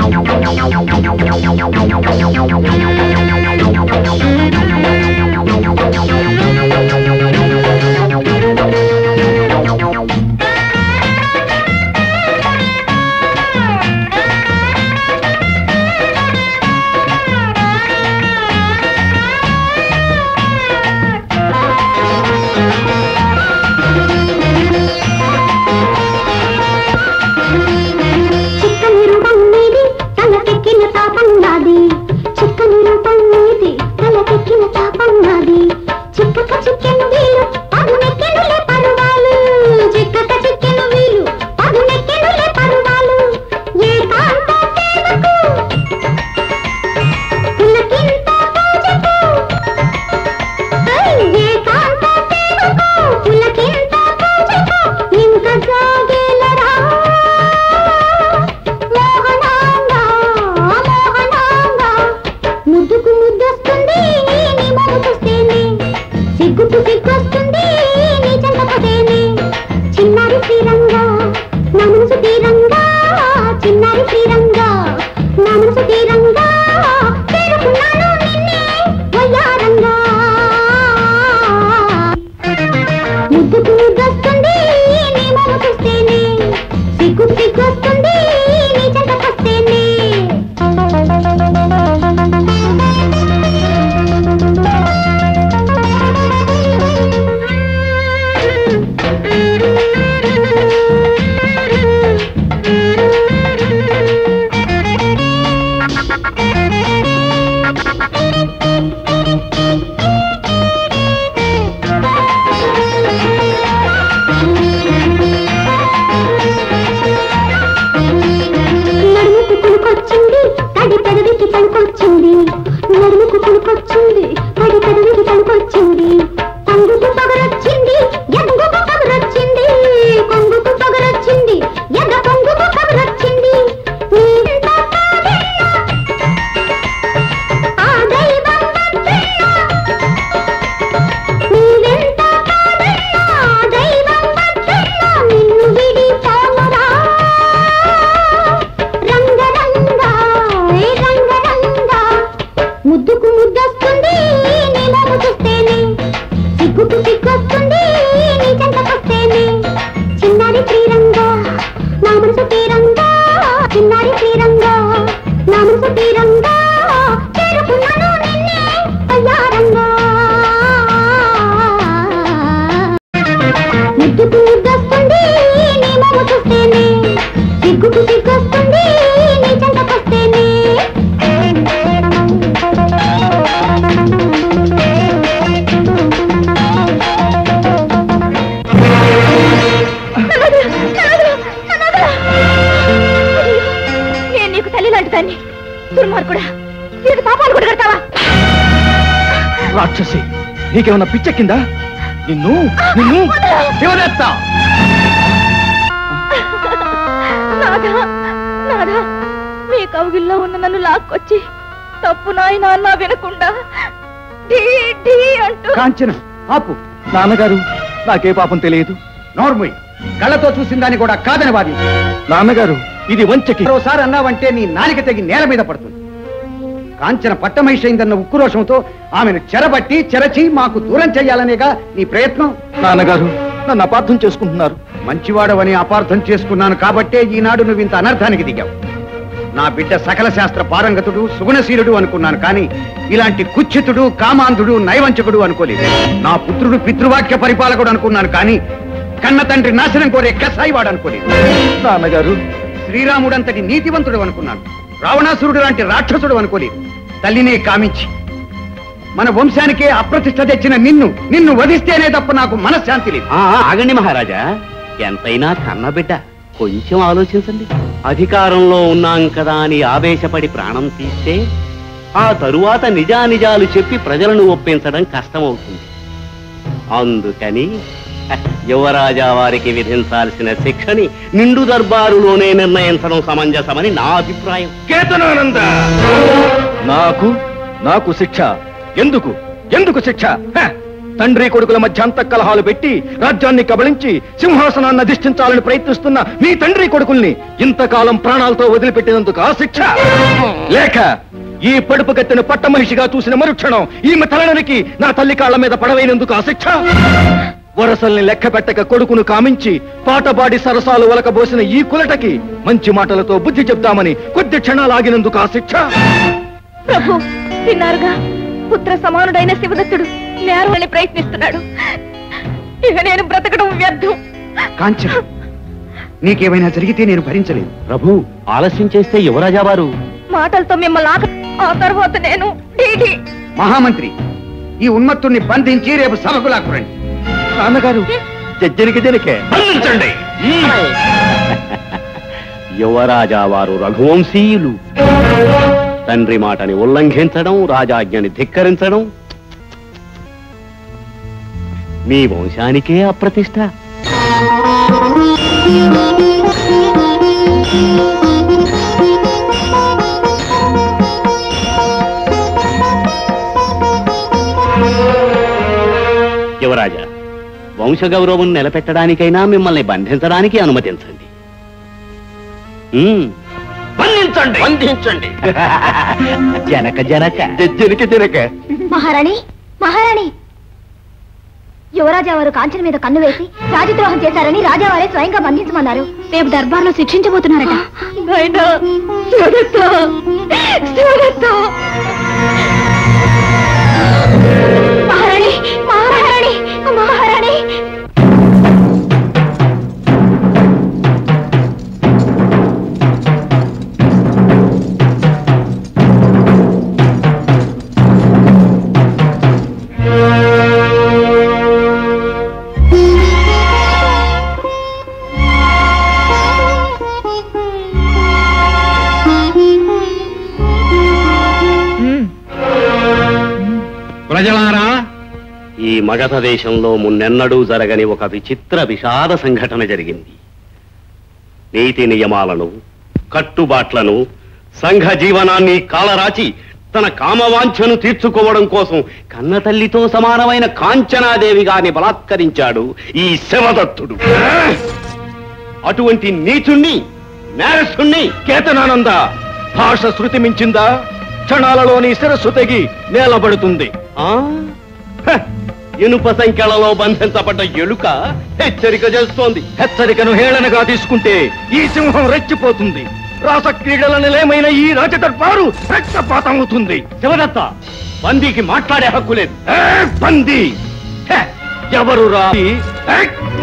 చిక్కని రూపం నీది తలకెక్కిన తాపం నాది, చిక్కని రూపం నీది తలకెక్కిన తాపం నాది. చిక్కక చిక్కెను వీలు పదునెక్కెనులే పరువాలు, చిక్కక చిక్కెను వీలు పదునెక్కెనులే పరువాలు. ఏకాంత సేవకు పులకింత పూజకు, ఏకాంత సేవకు పులకింత పూజకు ఇంత జాగేలరా మోహనాంగా మోహనాంగా. ముద్దుకు ముద్దొస్తుంది నీ మొహ చూస్తేనే, సిగ్గుకు సిగ్గొస్తుంది నీ చెంతపదేనే. చిన్నారి శ్రీరంగా నా మనసు తీరంగా, చిన్నారి శ్రీరంగా నా మనసు తీరంగా, చేరుకున్నాను నిన్నే వయ్యారంగా. ముద్దుకు ముద్దొస్తుంది నీ మొహ చూస్తేనే, సిగ్గు సిగ్గొస్తుంది నీ చెంతకొస్తేనే. నడుముకు పులుకొచ్చింది తడి పెదవికి పలుకొచ్చింది, నడుముకు పులుకొచ్చింది తడి పెదవికి పలుకొచ్చింది. కొంగుకు పొగరొచ్చింది ఎగ్గుకు పొగరొచ్చింది, కొంగుకు పొగరొచ్చింది ఎగ్గ కొంగుకు పొగరొచ్చింది. నీవింత కాదన్నా ఆ దైవం దుర్మార్గుడా, వీరికి పాపాలు కూడా కడతావా? రాక్షసి, నీకేమన్నా పిచ్చెక్కిందా? నిన్ను నిన్ను శివదత్త! నాదా నాదా, మీ కౌగిల్లో ఉన్న నన్ను లాక్కొచ్చి తప్పు నాయన అన్నా వినకుండా ఢీ ఢీ అంటూ. కాంచన ఆపు. నాన్నగారు, నాకే పాపం తెలియదు. నోర్మయ్, కళ్ళతో చూసిన దాన్ని కూడా కాదని వాది. నాన్నగారు, ఇది వంచకి. మరోసారి అన్నావంటే నీ నాలిక తెగి నేల మీద పడుతుంది. కాంచన పట్టమహిషైందన్న ఉక్కురోషంతో ఆమెను చెరబట్టి చెరచి మాకు దూరం చెయ్యాలనేగా నీ ప్రయత్నం. నాన్నగారు, నన్ను అపార్థం చేసుకుంటున్నారు. మంచివాడవని అపార్థం చేసుకున్నాను కాబట్టే ఈనాడు నువ్వు ఇంత అనర్థానికి దిగావు. నా బిడ్డ సకల శాస్త్ర పారంగతుడు, సుగుణశీలుడు అనుకున్నాను, కానీ ఇలాంటి కుచ్చితుడు, కామాంధుడు, నైవంచకుడు అనుకోలేదు. నా పుత్రుడు పితృవాక్య పరిపాలకుడు అనుకున్నాను, కానీ కన్న తండ్రి నాశనం కోరే కసాయివాడు అనుకోలేదు. నాన్నగారు, శ్రీరాముడంతటి నీతివంతుడు అనుకున్నాను, రావణాసురుడు లాంటి రాక్షసుడు అనుకోలేదు. తల్లినే కామించి మన వంశానికే అప్రతిష్ట తెచ్చిన నిన్ను నిన్ను వధిస్తేనే తప్ప నాకు మనశ్శాంతి లేదు. ఆగండి మహారాజా, ఎంతైనా కన్నబిడ్డ, కొంచెం ఆలోచించండి. అధికారంలో ఉన్నాం కదా అని ఆవేశపడి ప్రాణం తీస్తే ఆ తరువాత నిజానిజాలు చెప్పి ప్రజలను ఒప్పించడం కష్టమవుతుంది. అందుకని యువరాజా వారికి విధించాల్సిన శిక్షని నిండు దర్బారులోనే నిర్ణయించడం సమంజసమని నా అభిప్రాయం. కేతనానంద, నాకు నాకు శిక్ష ఎందుకు? ఎందుకు శిక్ష? తండ్రి కొడుకుల మధ్య అంతఃకలహాలు పెట్టి రాజ్యాన్ని కబళించి సింహాసనాన్ని అధిష్ఠించాలని ప్రయత్నిస్తున్న మీ తండ్రి కొడుకుల్ని ఇంతకాలం ప్రాణాలతో వదిలిపెట్టినందుకు ఆ శిక్ష? లేక ఈ పడుపు గత్తెను పట్టమహిషిగా చూసిన మరుక్షణం ఈమె తలనరికి నా తల్లి కాళ్ల మీద పడవైనందుకు ఆ శిక్ష? వరసల్ని లెక్క పెట్టక కొడుకును కామించి పాటపాడి సరసాలు వలకబోసిన ఈ కులటకి మంచి మాటలతో బుద్ధి చెప్తామని కొద్ది క్షణాలు ఆగినందుకు ఆ శిక్ష? ప్రభు, విన్నారుగా, పుత్ర సమానుడైన శివదత్తుడు నేరాలని ప్రయత్నిస్తున్నాడు. ఇక నేను బ్రతకడం వ్యర్థం. కాంచన, నీకేమైనా జరిగితే నేను భరించలేను. ప్రభు, ఆలస్యం చేస్తే యువరాజా వారు మాటలతో మిమ్మల్ని ఆక ఆ తర్వాత నేను డీడీ. మహామంత్రి, ఈ ఉన్మత్తుణ్ణి బంధించి రేపు సభకు లాక్కురండి. నాన్నగారు, జజ్జనికి జనికే బంధించండి. యువరాజా వారు రఘువంశీయులు. తండ్రి మాటని ఉల్లంఘించడం, రాజాజ్ఞని ధిక్కరించడం మీ వంశానికే అప్రతిష్ట. యువరాజా, వంశగౌరవం నిలబెట్టడానికైనా మిమ్మల్ని బంధించడానికి అనుమతించండి. బంధించండి బంధించండి జనక జనక జజ్జనికి జనక. మహారాణి, మహారాణి, యువరాజా వారు కాంచన మీద కన్ను వేసి రాజద్రోహం చేశారని రాజావారే స్వయంగా బంధించమన్నారు. రేపు దర్బార్లో శిక్షించబోతున్నారట. మహారాణి, మహారాణి, మహారాణి. ప్రజలారా, ఈ మగధ దేశంలో మున్నెన్నడూ జరగని ఒక విచిత్ర విషాద సంఘటన జరిగింది. నీతి నియమాలను, కట్టుబాట్లను, సంఘ జీవనాన్ని కాలరాచి తన కామవాంఛను తీర్చుకోవడం కోసం కన్నతల్లితో సమానమైన కాంచనాదేవి గారిని బలాత్కరించాడు ఈ శివదత్తుడు. అటువంటి నీచుణ్ణి, నేరస్తుణ్ణి కేతనానంద, భాష శృతి మించిందా? క్షణాలలోని శిరస్సు తెగి నేలబడుతుంది. ఆ హ, ఇనుప సంఖ్యలలో బంధించబడ్డ ఎలుక హెచ్చరిక చేస్తోంది. హెచ్చరికను హేళనగా తీసుకుంటే ఈ సింహం రెచ్చిపోతుంది. రాసక్రీడల నిలయమైన ఈ రాజదర్బారు రక్తపాతం అవుతుంది. శివదత్త, బందీకి మాట్లాడే హక్కు లేదు. ఏ బందీ? హె, ఎవరు రా? ఏ!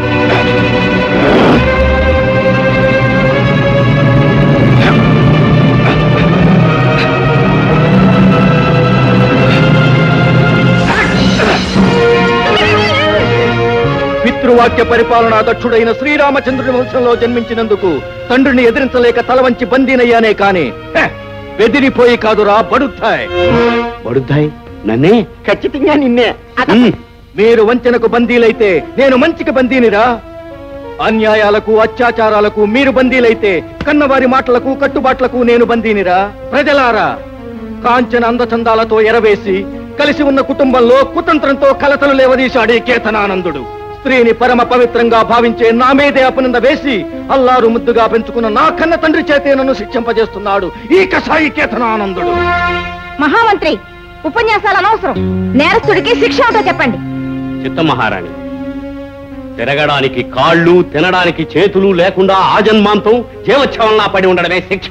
పితృవాక్య పరిపాలనా దక్షుడైన శ్రీరామచంద్రుని వంశంలో జన్మించినందుకు తండ్రిని ఎదిరించలేక తల వంచి బందీనయ్యానే కాని బెదిరిపోయి కాదురా బడుద్దాయ్. బడుద్దాయ్ నన్నే? ఖచ్చితంగా నిన్నే. ఉమ్, మీరు వంచనకు బందీలైతే నేను మంచికి బందీనిరా. అన్యాయాలకు అత్యాచారాలకు మీరు బందీలైతే కన్నవారి మాటలకు కట్టుబాట్లకు నేను బందీనిరా. ప్రజలారా, కాంచన అందచందాలతో ఎరవేసి కలిసి ఉన్న కుటుంబంలో కుతంత్రంతో కలతలు లేవదీశాడే కేతనానందుడు. స్త్రీని పరమ పవిత్రంగా భావించే నా మీదే అపనింద వేసి అల్లారు ముద్దుగా పెంచుకున్న నా కన్న తండ్రి చేతే నన్ను శిక్షింపజేస్తున్నాడు ఈ కషాయి కేతనానందుడు. మహామంత్రి, ఉపన్యాసాలు అనవసరం. నేరస్తుడికి శిక్ష ఉంటో చెప్పండి. చిత్త మహారాణి, తిరగడానికి కాళ్ళు తినడానికి చేతులు లేకుండా ఆజన్మాంతం జీవోత్సవంలా పడి ఉండడమే శిక్ష.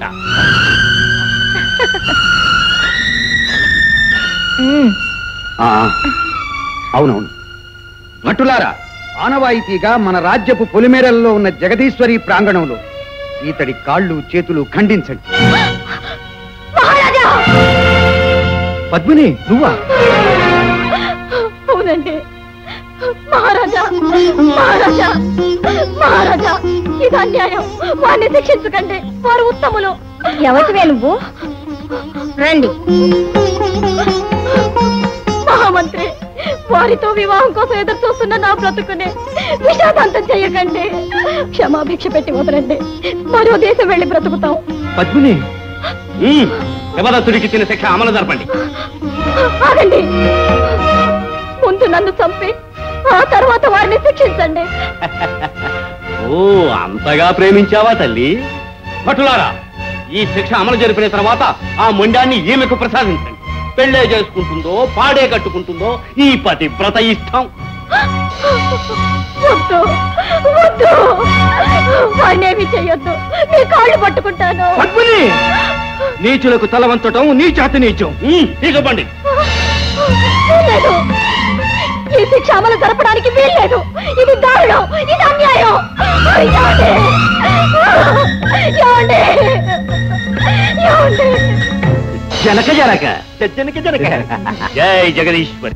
ఆ, అవునవును. భటులారా, ఆనవాయితీగా మన రాజ్యపు పొలిమేరల్లో ఉన్న జగదీశ్వరి ప్రాంగణంలో ఇతడి కాళ్ళు చేతులు ఖండించండి. మహారాజా! పద్మిని, నువ్వా? అవునండి మహారాజా. మహారాజా మహారాజా ఇది అన్యాయం. వారిని శిక్షించకండి, వారు ఉత్తములు. ఎవరివే నువ్వు? రండి. మహామంత్రి, వారితో వివాహం కోసం ఎదురు చూస్తున్న నా బ్రతుకునే విషాదాంతం చెయ్యకండి. క్షమాభిక్ష పెట్టి వదలండి, మరో దేశం వెళ్ళి బ్రతుకుతాం. పద్మిని, శివదత్తుడికి ఇచ్చిన శిక్ష అమలు జరపండి. ఆగండి. ముందు నన్ను చంపి ఆ తర్వాత వారిని శిక్షించండి. ఓ, అంతగా ప్రేమించావా తల్లి? భటులారా, ఈ శిక్ష అమలు జరిపిన తర్వాత ఆ మొండాన్ని ఈమెకు ప్రసాదించండి. పెళ్ళే చేసుకుంటుందో పాడే కట్టుకుంటుందో ఈ పతివ్రత ఇష్టం. వద్దు వద్దు, వాడినేమి చెయ్యొద్దు. నీ కాళ్ళు పట్టుకుంటాను. పద్మిని, నీచులకు తల వంచటం నీ చేత నీచం. తీసుకోండి. లేదు, ఈ శిక్ష అమలు జరపడానికి వీల్లేదు. ఇది దారుణం, ఇది అన్యాయం. ఏమండి? ఏమండి? ఏమండి? జనక జనక జనక జనక. జై జగదీశ్వరి.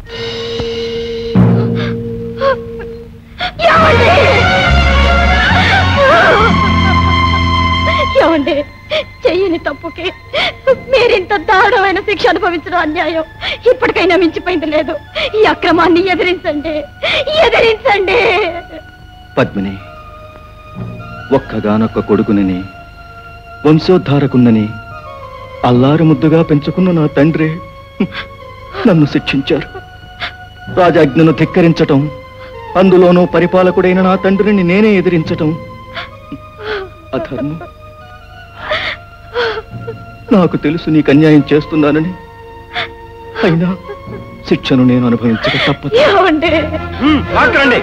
ఏమండి? ఏమండి? చెయ్యని తప్పుకి మీరింత దారుణమైన శిక్ష అనుభవించడం అన్యాయం. ఇప్పటికైనా మించిపోయింది లేదు. ఈ అక్రమాన్ని ఎదిరించండి, ఎదిరించండి. పద్మిని, ఒక్కగానొక్క కొడుకునని వంశోద్ధారకున్నని అల్లారు ముద్దుగా పెంచుకున్న నా తండ్రి నన్ను శిక్షించారు. రాజాజ్ఞను ధిక్కరించటం, అందులోనూ పరిపాలకుడైన నా తండ్రిని నేనే ఎదిరించటం అధర్మం. నాకు తెలుసు నీకు అన్యాయం చేస్తున్నానని, అయినా శిక్షను నేను అనుభవించక తప్పదు. ఏమండి? మాట్లాడండి.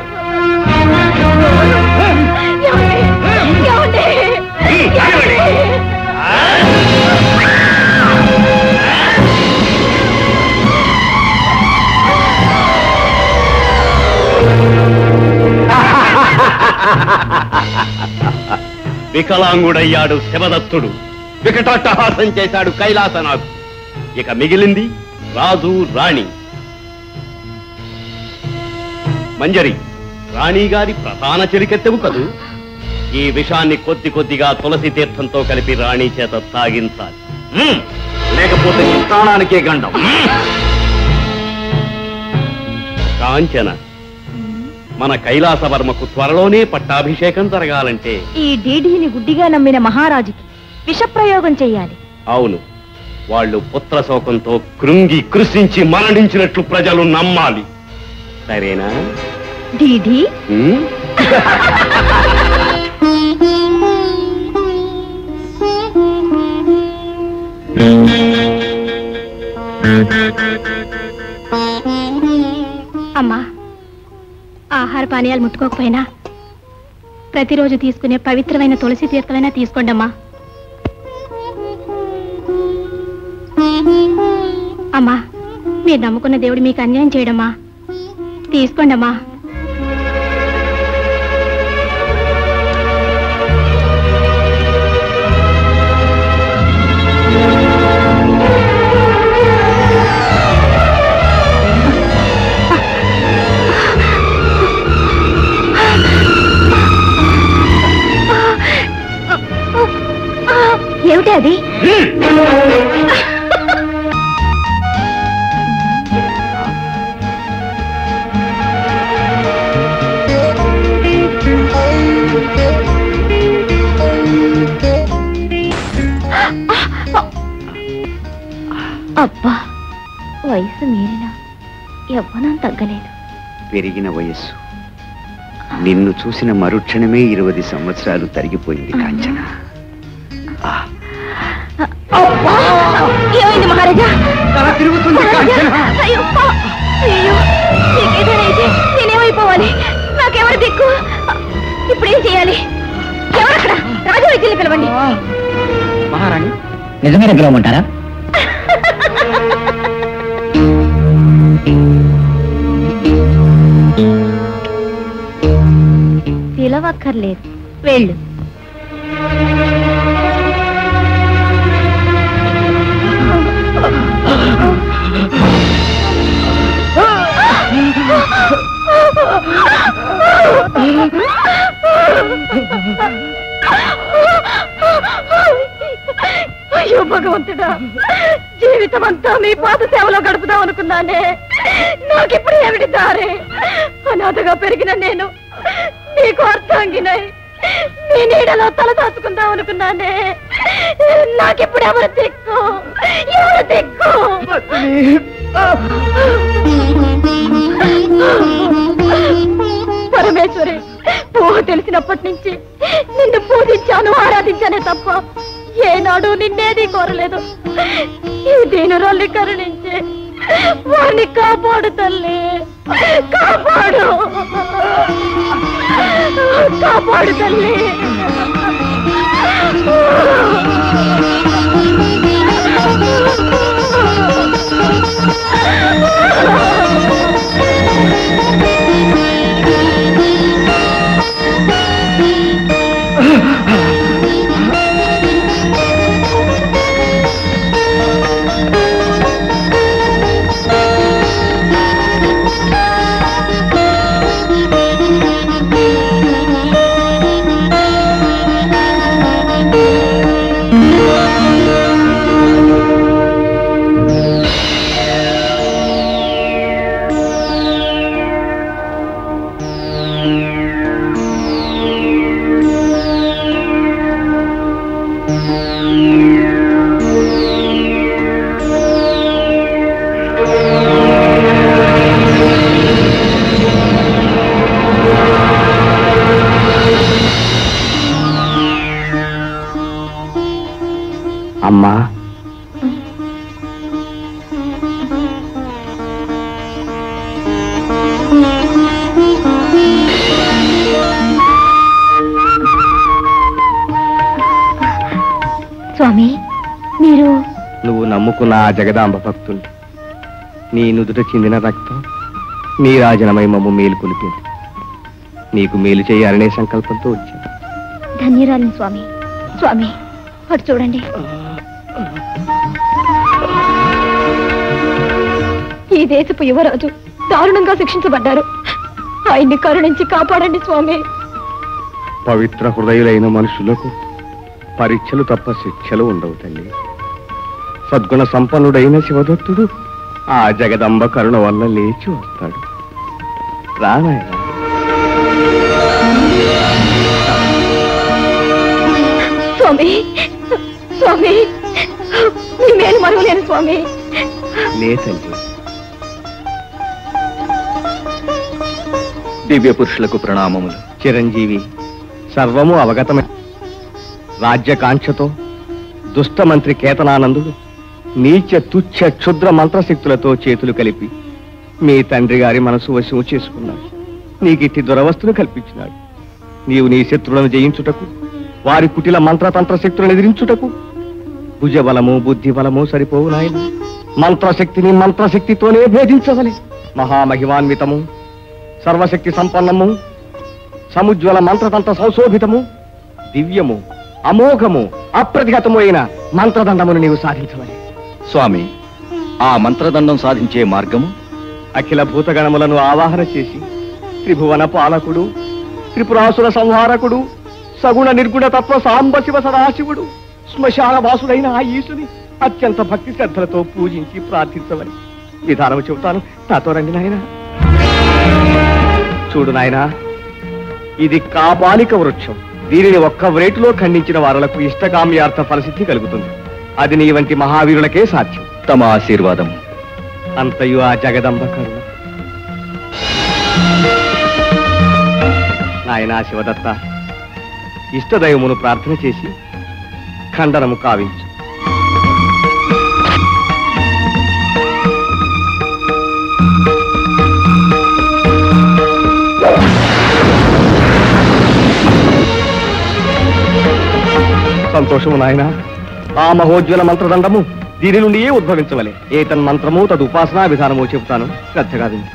ఏమండి? ఏమండి? ఏమండి? వికలాంగుడయ్యాడు శివదత్తుడు, వికటాట్టహాసం చేశాడు కైలాసనాథు. ఇక మిగిలింది రాజు రాణి. మంజరి, రాణి గారి ప్రధాన చెలికెత్తెవు కదూ. ఈ విషాన్ని కొద్ది కొద్దిగా తులసి తీర్థంతో కలిపి రాణి చేత తాగించాలి. మ్మ్. లేకపోతే నీ ప్రాణానికే గండం. కాంచన, మన కైలాసవర్మకు త్వరలోనే పట్టాభిషేకం జరగాలంటే ఈ డీడీని గుడ్డిగా నమ్మిన మహారాజుకి విషప్రయోగం చెయ్యాలి. అవును, వాళ్ళు పుత్ర శోకంతో కృంగి కృషించి మరణించినట్లు ప్రజలు నమ్మాలి. సరేనా? డీడీ, ఉమ్? అమ్మా, ఆహార పానీయాలు ముట్టుకోకపోయినా ప్రతిరోజు తీసుకునే పవిత్రమైన తులసి తీర్థమైనా తీసుకోండమ్మా. అమ్మా, మీరు నమ్ముకున్న దేవుడు మీకు అన్యాయం చేయడమ్మా. తీసుకోండమ్మా. ఏమిటి అది? అబ్బా, వయసు మీరిన యవ్వనం తగ్గలేదు. పెరిగిన వయస్సు. నిన్ను చూసిన మరుక్షణమే ఇరవై సంవత్సరాలు తరిగిపోయింది కాంచన. ఏమైంది మహారాజా? తిరుగుతుంది కాంచన. అయ్యో, అయ్యో, నీకేదైతే నేనేమైపోవాలి? నాకెవరు దిక్కు? ఇప్పుడేం చేయాలి? ఎవరక్కడ? రాజు వైద్యుల్ని పిలవండి. మహారాణి, నిజంగానే పిలవమంటారా? పిలవక్కర్లేదు, వెళ్ళు. అయ్యో భగవంతుడా, జీవితం అంతా మీ పాద సేవలో గడుపుదాం అనుకున్నానే. నాకిప్పుడు ఏమిటి దారే? అనాథగా పెరిగిన నేను నీకు అర్థంగినై నీ నీడలో తల దాచుకుందాం అనుకున్నానే. నాకిప్పుడు ఎవరు దిక్కు? ఎవరు దిక్కు? పరమేశ్వరి, ఊహ తెలిసినప్పటి నుంచి నిన్ను పూజించాను, ఆరాధించానే తప్ప ఏనాడు నిన్నేది కోరలేదు. ఈ దీనురాల్ని కరుణించి వారిని కాపాడు తల్లి, కాపాడు, కాపాడు తల్లి. అమ్మా, స్వామి, మీరు నువ్వు నమ్ముకున్న ఆ జగదాంబ భక్తులు నీ నుదుట చెందిన రక్తం నీ రాజనమై మమ్ము మేలు కొలిపింది. నీకు మేలు చేయాలనే సంకల్పంతో వచ్చాను. ధన్యరాలిని స్వామి. స్వామి, అటు చూడండి. ఈ దేశపు యువరాజు దారుణంగా శిక్షించబడ్డారు. ఆయన్ని కరుణించి కాపాడండి స్వామి. పవిత్ర హృదయులైన మనుషులకు పరీక్షలు తప్ప శిక్షలు ఉండవు తల్లి. సద్గుణ సంపన్నుడైన శివదత్తుడు ఆ జగదంబ కరుణ వల్ల లేచి వస్తాడు. రానాయన. స్వామి, స్వామి, మీ మేలు మరువలేను స్వామి. లే తల్లి. దివ్య పురుషులకు ప్రణామములు. చిరంజీవి, సర్వము అవగతమే. రాజ్యకాంక్షతో దుష్ట మంత్రి కేతనానందుడు నీచ తుచ్చ క్షుద్ర మంత్రశక్తులతో చేతులు కలిపి మీ తండ్రి గారి మనసు వశము చేసుకున్నాడు. నీకిట్టి దురవస్థను కల్పించినాడు. నీవు నీ శత్రులను జయించుటకు, వారి కుటిల మంత్రతంత్ర శక్తులను ఎదిరించుటకు భుజబలము బుద్ధి బలము సరిపోవు నాయన. మంత్రశక్తిని మంత్రశక్తితోనే భేదించవలే. మహామహిమాన్వితము, సర్వశక్తి సంపన్నము, సముజ్వల మంత్రతంత్ర సంశోభితము, దివ్యము, అమోఘము, అప్రతిహతము అయిన మంత్రదండమును నీవు సాధించవలే. స్వామి, ఆ మంత్రదండం సాధించే మార్గము? అఖిల భూతగణములను ఆవాహన చేసి త్రిభువన పాలకుడు, త్రిపురాసుర సంహారకుడు, సగుణ నిర్గుణ తత్వ సాంబ శివ సదాశివుడు, శ్మశాన వాసుడైన ఆ ఈశుని అత్యంత భక్తి శ్రద్ధలతో పూజించి ప్రార్థించవని విధానం చెబుతాను. నాతో రండి నాయన. చూడు నాయన, ఇది కాపాలిక వృక్షం. దీనిని ఒక్క వ్రేటులో ఖండించిన వారులకు ఇష్టకామ్యార్థ ఫలసిద్ధి కలుగుతుంది. అది నీ వంటి మహావీరులకే సాధ్యం. తమ ఆశీర్వాదం. అంతయు ఆ జగదంబ కరుణ. నాయనా శివదత్త, ఇష్టదైవమును ప్రార్థన చేసి ఖండనము కావించు. సంతోషము నాయన. ఆ మహోజ్వల మంత్రదండము దీని నుండియే ఉద్భవించవలే. ఏ తన్ మంత్రము తదు ఉపాసనా విధానము చెబుతాను, శ్రద్ధగా విను.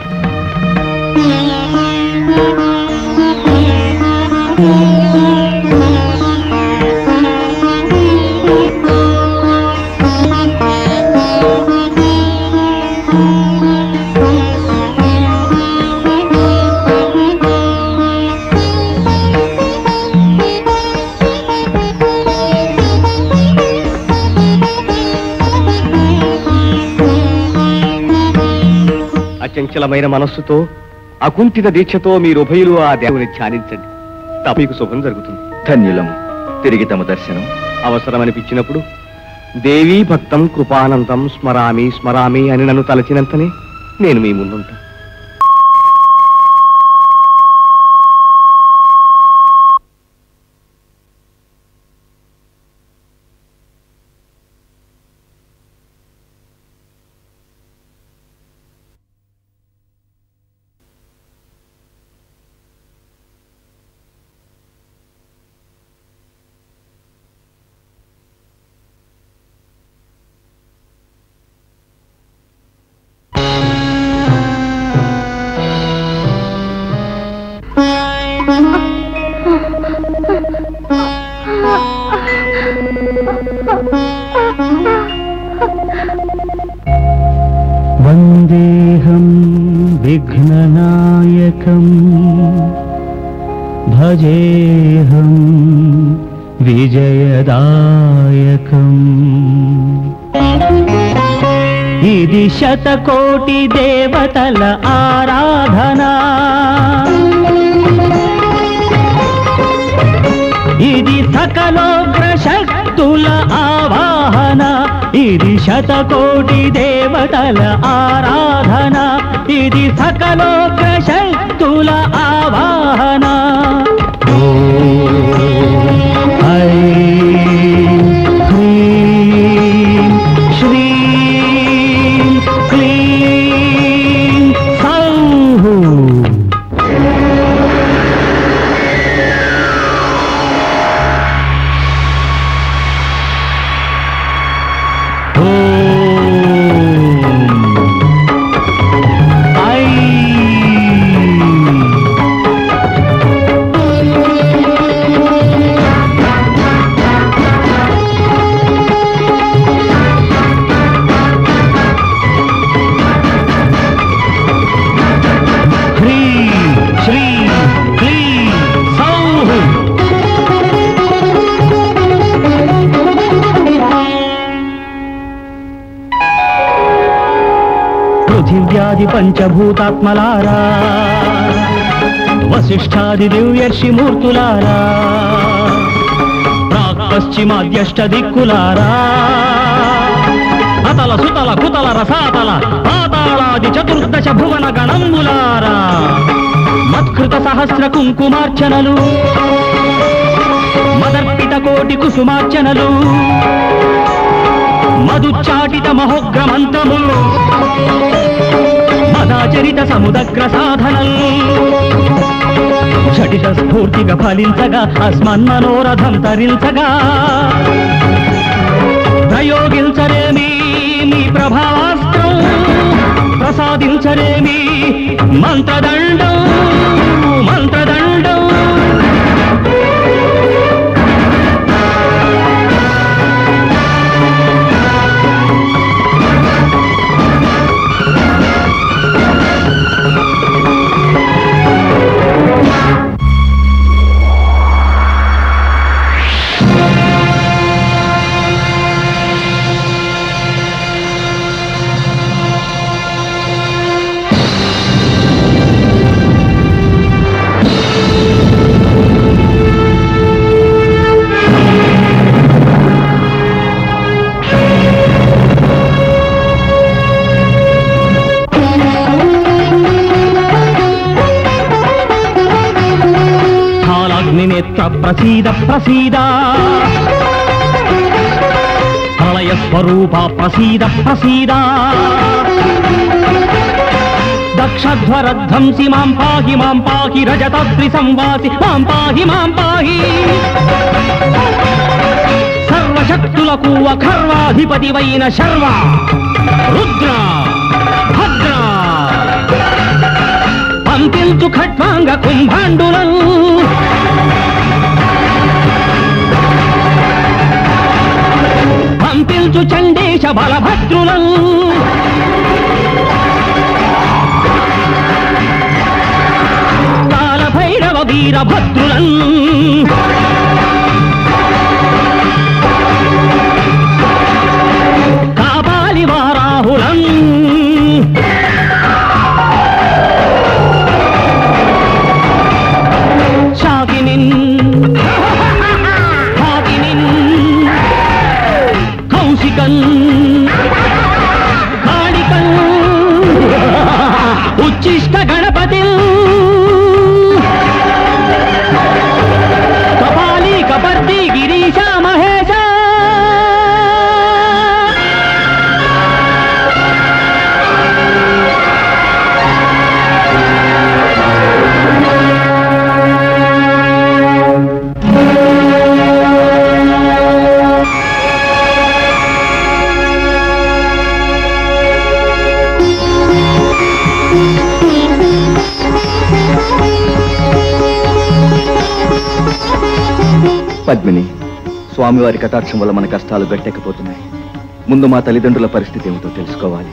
అచంచలమైన మనస్సుతో అకుంఠిత దీక్షతో మీరు ఉభయులు ఆ దేవుని ధ్యానించండి. మీకు శుభం జరుగుతుంది. ధన్యులము. తిరిగి తమ దర్శనం అవసరమనిపించినప్పుడు దేవీ భక్తం కృపానందం స్మరామి స్మరామి అని నన్ను తలచినంతనే నేను మీ ముందుంటా. వందేహం విఘ్ననాయకం భజేహం విజయదాయకం. ఇది శతకోటి దేవతల ఆరాధన, ఇది సకలోగ్ర శక్తుల ఆవాహన, ఇది శతకోటి దేవతల ఆరాధన, ఇది సకలోగ్ర శక్తుల ఆవాహన. ఐం హ్రీం శ్రీం క్లీం సౌః. పృథివ్యాది పంచభూతాత్మలారా, వశిష్ఠాది దివ్యర్షి మూర్తులారా, ప్రాక్ పశ్చిమాద్యష్ట దిక్కులారా, అతల సుతల కుతల రసాతల పాతాళాది చతుర్దశ భువన గణంబులారా, మత్కృత సహస్ర కుంకుమార్చనలు, మదర్పిత కోటి కుసుమార్చనలు, మధుచాటిత మహోగ్రమంతములు, మదాచరిత సముదగ్ర సాధనలు ఝటిత స్ఫూర్తిగా ఫలించగా అస్మన్మనోరథం తరించగా ప్రయోగించరేమి మీ ప్రభావాస్త్రం, ప్రసాదించరేమి మంత్రదండం మంత్రదండం. ప్రసీద ప్రసీద ప్రళయ స్వరూప ప్రసీద ప్రసీద దక్షధ్వరధ్వంసి మాం పాహి మాం పాహి రజతాద్రి సంవాసి మాం పాహి మాం పాహి సర్వశక్తులకు అఖర్వాధిపతివైన శర్వ రుద్ర భద్ర పంపించు ఖడ్వాంగ కుంభాండులను పంపించు చండేశ బలభద్రులను కాలభైరవ వీరభద్రులను కాపాలి వారాహులను శాకినిన్ హాకినిన్ కౌశికన్ కాళికన్ ఉచ్చిష్ట గణపతి కపాలి కపర్ది గిరీశ మహేశ పద్మిని, స్వామివారి కటాక్షం వల్ల మన కష్టాలు గట్టెక్కిపోతున్నాయి. ముందు మా తల్లిదండ్రుల పరిస్థితి ఏమిటో తెలుసుకోవాలి.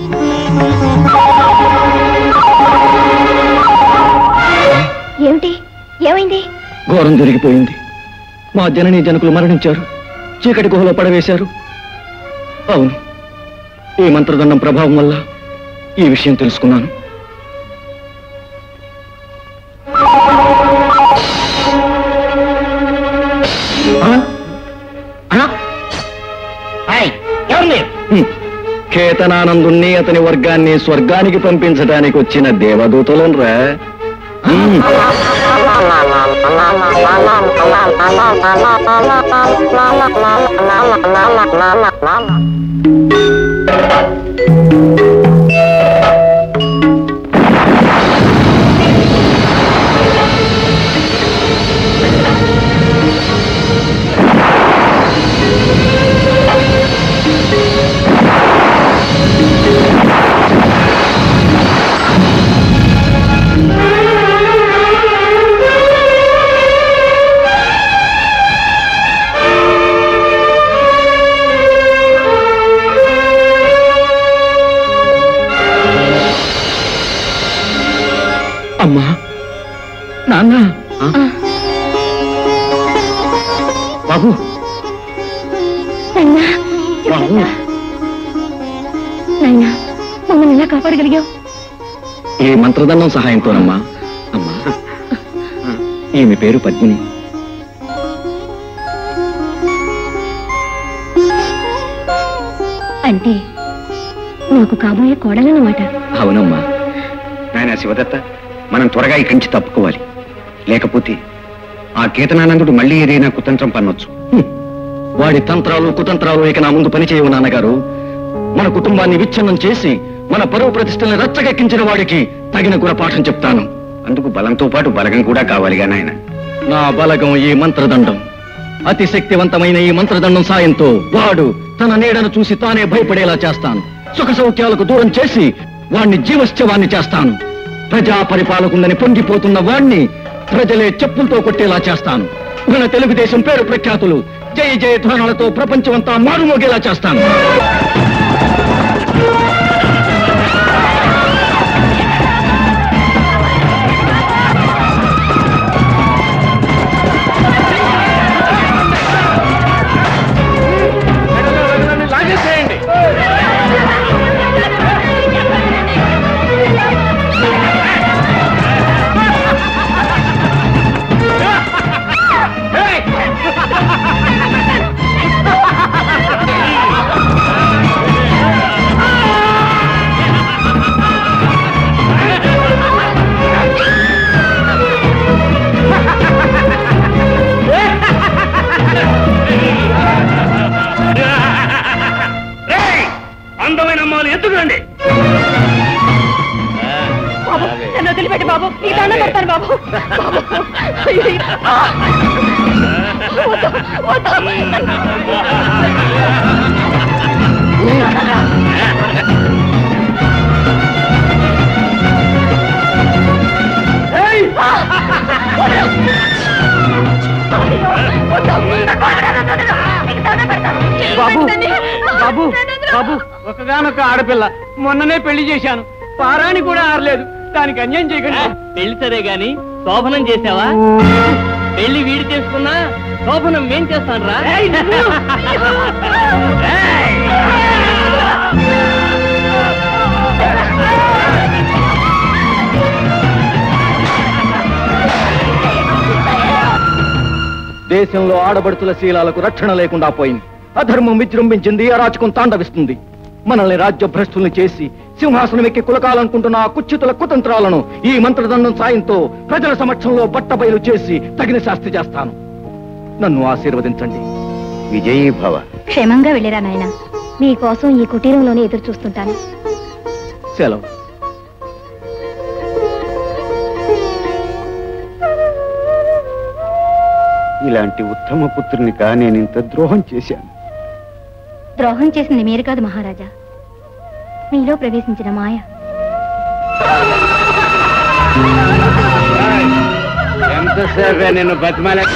ఏమిటి ఏమైంది? ఘోరం జరిగిపోయింది. మా జననీ జనకులు మరణించారు. చీకటి గుహలో పడవేశారు. అవును, ఈ మంత్రదండం ప్రభావం వల్ల ఈ విషయం తెలుసుకున్నాను. కేతనానందుణ్ణి అతని వర్గాన్ని స్వర్గానికి పంపించడానికి వచ్చిన దేవదూతలను రా. అమ్మా, నాన్న, బాబు, బాబు, మమ్మల్ని ఎలా కాపాడగలిగావు? ఈ మంత్రదండం సహాయంతోనమ్మా. అమ్మా, ఈమె పేరు పద్మిని. అంటే నాకు కాబోయే కోడలన్నమాట. అవునమ్మా. నాయన శివదత్త, మనం త్వరగా ఇక్కడి నుంచి తప్పుకోవాలి. లేకపోతే ఆ కేతనానందుడు మళ్ళీ ఏదైనా కుతంత్రం పన్నొచ్చు. వాడి తంత్రాలు కుతంత్రాలు ఇక నా ముందు పనిచేయవు నాన్నగారు. మన కుటుంబాన్ని విచ్ఛిన్నం చేసి మన పరువు ప్రతిష్టల్ని రచ్చగెక్కించిన వాడికి తగిన గుణపాఠం చెప్తాను. అందుకు బలంతో పాటు బలగం కూడా కావాలిగా నాయన. నా బలగం ఈ మంత్రదండం. అతి శక్తివంతమైన ఈ మంత్రదండం సాయంతో వాడు తన నీడను చూసి తానే భయపడేలా చేస్తాను. సుఖ సౌఖ్యాలకు దూరం చేసి వాణ్ణి జీవశ్చవాన్ని చేస్తాను. ప్రజా పరిపాలకుందని పొంగిపోతున్న వాణ్ణి ప్రజలే చెప్పులతో కొట్టేలా చేస్తాను. మన తెలుగుదేశం పేరు ప్రఖ్యాతులు జయ జయ ధ్వనులతో ప్రపంచమంతా మారుమోగేలా చేస్తాను. Hey! అందమైన అమ్మాయిలు ఎత్తుకురండి. బాబు నన్ను వదిలిపెట్టి బాబు నీ దండం పెడతాను బాబు. బాబు బాబు బాబు ఒకగానొక ఆడపిల్ల మొన్ననే పెళ్లి చేశాను. పారాని కూడా ఆరలేదు. దానికి అన్యాయం చేయకండి. పెళ్లి సరే గాని శోభనం చేసావా? పెళ్లి వీడి చేసుకున్నా శోభనం మేం చేస్తాను రా. దేశంలో ఆడబడుతుల శీలాలకు రక్షణ లేకుండా పోయింది. అధర్మం విజృంభించింది, అరాచకం తాండవిస్తుంది. మనల్ని రాజ్య భ్రష్టుల్ని చేసి సింహాసనం ఎక్కి కులకాలనుకుంటున్న ఆ కుచ్చితుల కుతంత్రాలను ఈ మంత్రదండం సాయంతో ప్రజల సమక్షంలో బట్టబయలు చేసి తగిన శాస్తి చేస్తాను. నన్ను ఆశీర్వదించండి. విజయీ భవ. క్షేమంగా వెళ్ళిరా నాయన. మీకోసం ఈ కుటీరంలోనే ఎదురు చూస్తుంటాను. సెలవు. ఇలాంటి ఉత్తమ పుత్రునిగా నేను ఇంత ద్రోహం చేశాను. ద్రోహం చేసింది మీరు కాదు మహారాజా, మీలో ప్రవేశించిన మాయ. ఎంతసేపే నిన్ను బతిమాల.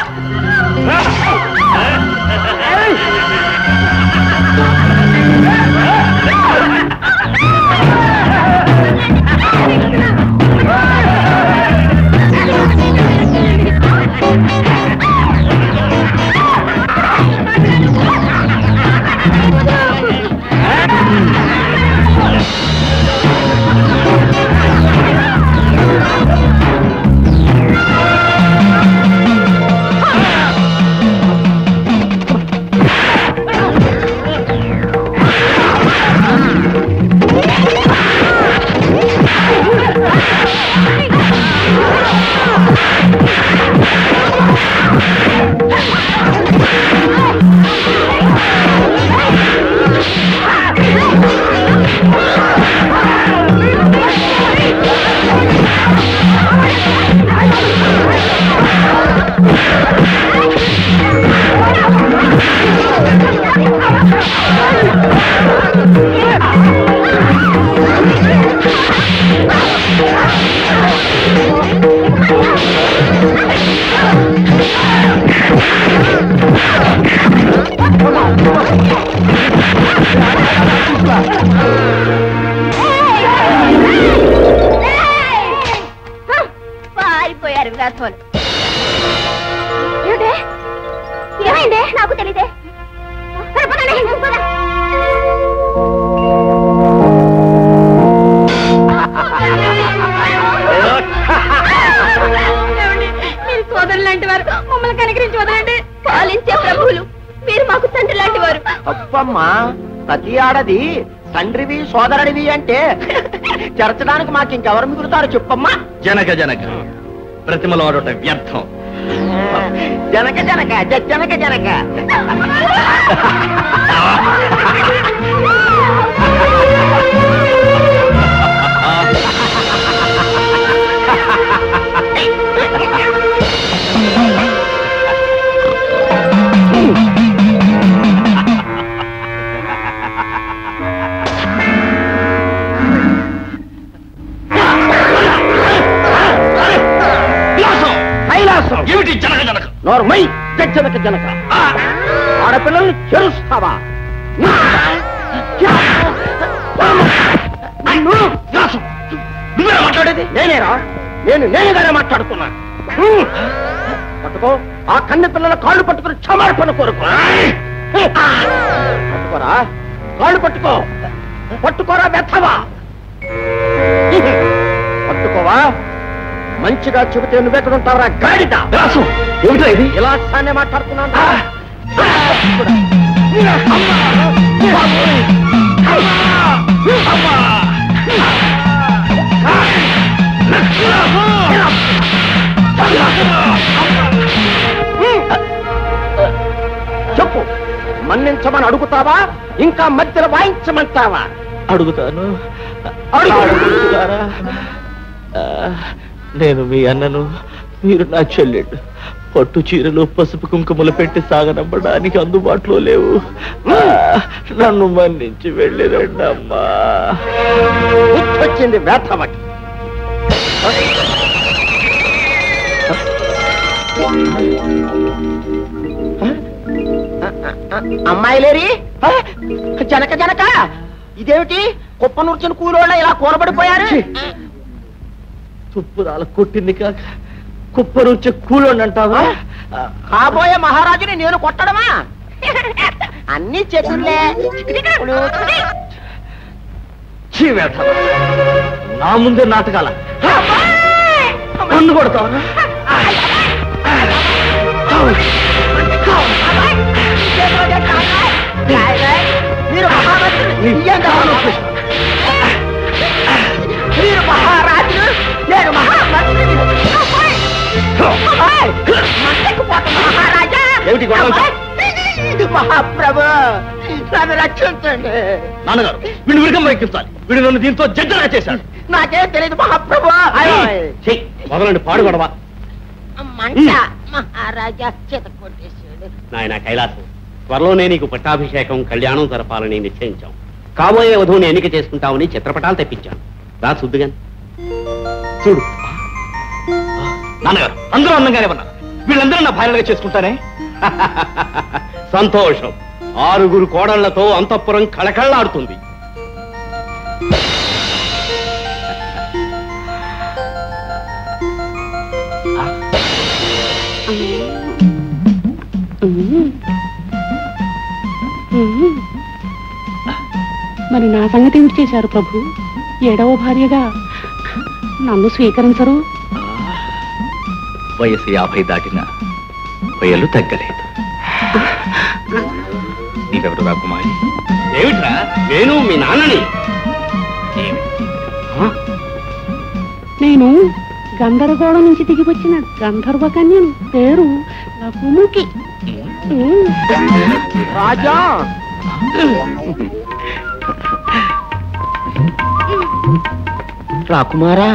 పారిపోయారు రాథోలు. ఏమైందే? నాకు తెలియదే. మీరు సోదరు లాంటి వారు, మమ్మల్ని కనికరించి వదలండి. పాలించే ప్రభువులు మీరు మాకు తండ్రి లాంటి వారు. అప్పమ్మా, ప్రతి ఆడది తండ్రివి సోదరుడివి అంటే చేర్చడానికి మాకు ఇంకెవరు మిగులుతారు చెప్పమ్మా. జనక జనక ప్రతిమలాడట వ్యర్థం. జనక జనక జనక జనక ఏమిటి జనక జనక? నోర్మై జనక జనక ఆడపిల్లల్ని చెరుస్తావా? నువ్వే మాట్లాడేది? నేనేరా? నేను నేనేగానే మాట్లాడుతున్నాను. పట్టుకో, ఆ కన్నె పిల్లల కాళ్ళు పట్టుకుని క్షమార్పణ కోరుకో. పట్టుకోరా, కాళ్ళు పట్టుకో. పట్టుకోరా బెత్తవా. పట్టుకోవా. మంచిగా చెబితే నువ్వెక్కడ ఉంటావురా గాడిద? ఏమిటో ఇది? ఇలా సానే మాట్లాడుతున్నాను. చెప్పు, మన్నించమని అడుగు అడుగుతావా ఇంకా మధ్యలో వాయించమంటావా? అడుగుతాను. అడుగుతారా? నేను మీ అన్నను, మీరు నా చెల్లెడు. పట్టు చీరలు పసుపు కుంకుమలు పెట్టి సాగనంపడానికి అందుబాటులో లేవు. నన్ను మన్నించి వెళ్ళి రండమ్మా. వచ్చింది వేతవకి. అమ్మాయిలేరి జనక జనక ఇదేమిటి కుప్ప నూర్చిన కూలోళ్ళ ఇలా కూరబడిపోయారు? తుప్పురాల కొట్టింది కాక కుప్ప నుంచి కూలోండి అంటావా? కాబోయే మహారాజుని నేను కొట్టడమా? అన్ని చెట్టులే. నా ముందే నాటకాల నన్ను కొడతావా? మీరు మహారాజు మీరు మహారాజు నేను మహామంత్రి. మహారాజా మహాప్రభు నన్ను రక్షించండి. నాన్నగారు వీడు విరగం ఎక్కించాలి. వీడు నన్ను దీంతో జడ్జలా చేశాడు. నాకేం తెలియదు మహాప్రభు. మొదలండి పాడుగొడవా. మంట మహారాజా చేత కొట్టేశాడు. నాయన కైలాసం, త్వరలోనే నీకు పట్టాభిషేకం కళ్యాణం జరపాలని నిశ్చయించాం. కాబోయే వధువుని ఎన్నిక చేసుకుంటామని చిత్రపటాలు తెప్పించాను. రా శుద్ధిగా చూడు. నాన్నగారు అందరూ అందంగానే ఉన్నారు. వీళ్ళందరూ నా భార్యలుగా చేసుకుంటానే. సంతోషం. ఆరుగురు కోడళ్లతో అంతఃపురం కళకళలాడుతుంది. మరి నా సంగతి ఏమిటి చేశారు ప్రభు? ఏడవ భార్యగా నన్ను స్వీకరించరు? వయసు యాభై దాటిన వయలు తగ్గలేదు. నీవెవరు రాకుమారి? ఏమిట్రా? నేను మీ నాన్నని. నేను గంధర్వగోళం నుంచి దిగి వచ్చిన గంధర్వ కన్యను. పేరు లకుముకి. రాజా రాకుమారా,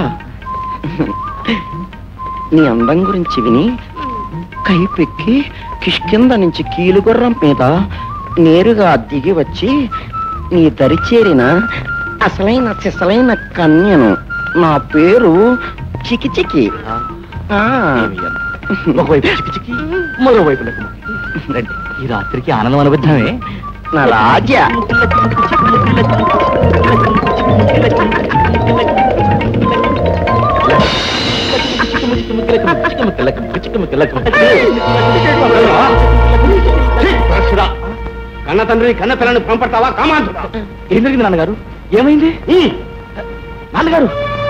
నీ అందం గురించి విని కైపెక్కి కిష్కింద నుంచి కీలుగుర్రం మీద నేరుగా దిగి వచ్చి నీ దరి చేరిన అసలైన సిసలైన కన్యను. నా పేరు చికిచికి. ఒకవైపు చికిచికి, మరోవైపు రండి. ఈ రాత్రికి ఆనందం అనుబద్ధమే. నా రాజా కన్న తండ్రి కన్న పిల్లని పంపడతావా? కామాంతుడా! ఏం జరిగింది నాన్నగారు? ఏమైంది నాన్నగారు?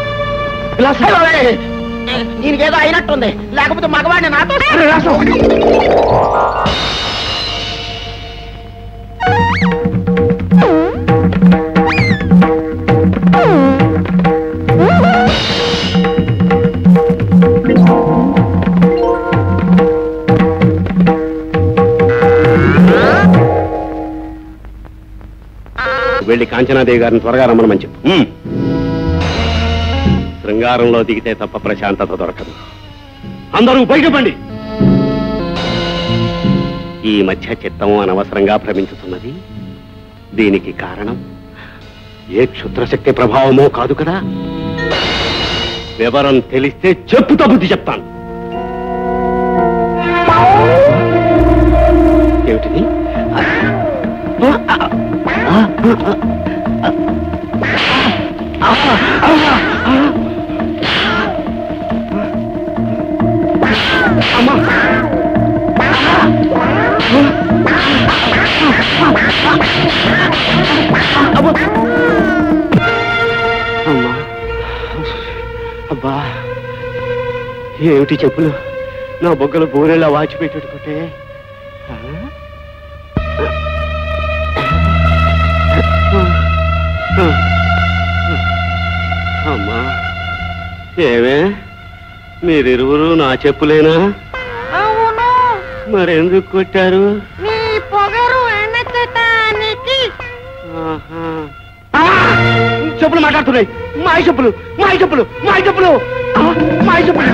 దీనికేదో అయినట్టుంది. లేకపోతే మగవాడిని నాతో వెళ్ళి కాంచనాదేవి గారిని త్వరగా రమ్మనమని చెప్పు. శృంగారంలో దిగితే తప్ప ప్రశాంతత దొరకదు. అందరూ బయటపండి. ఈ మధ్య చిత్తం అనవసరంగా భ్రమించుతున్నది. దీనికి కారణం ఏ క్షుద్రశక్తి ప్రభావమో కాదు కదా. వివరం తెలిస్తే చెప్పుతో బుద్ధి చెప్తాను. ఏమిటిది? అబ్బా, ఏమిటి చెప్పులు నా బొగ్గలు బోరేలా వాచిపెట్టుకుంటే. అమ్మా, ఏమే మీరిరువురు నా చెప్పులేనా? అవును. మరెందుకు కొట్టారు? నీ పొగరు ఎన్నెత్తుతా చెప్పులు మాట్లాడుతున్నాయి. మాయ చెప్పులు, మాయ చెప్పులు, మాయ చెప్పులు, మాయ చెప్పులు.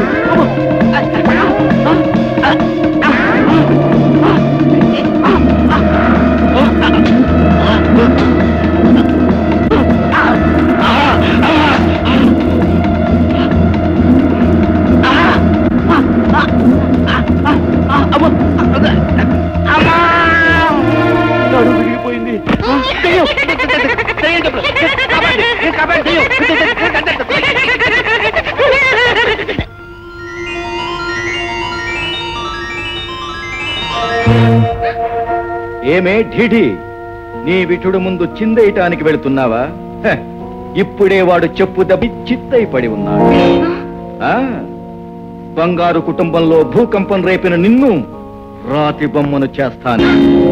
ఏమే ఢీఢీ, నీ విటుడు ముందు చిందేయటానికి వెళుతున్నావా? హ, ఇప్పుడే వాడు చెప్పు దబ్బి చిత్తై పడి ఉన్నాడు. ఆ, బంగారు కుటుంబంలో భూకంపం రేపిన నిన్ను రాతి బొమ్మను చేస్తాను.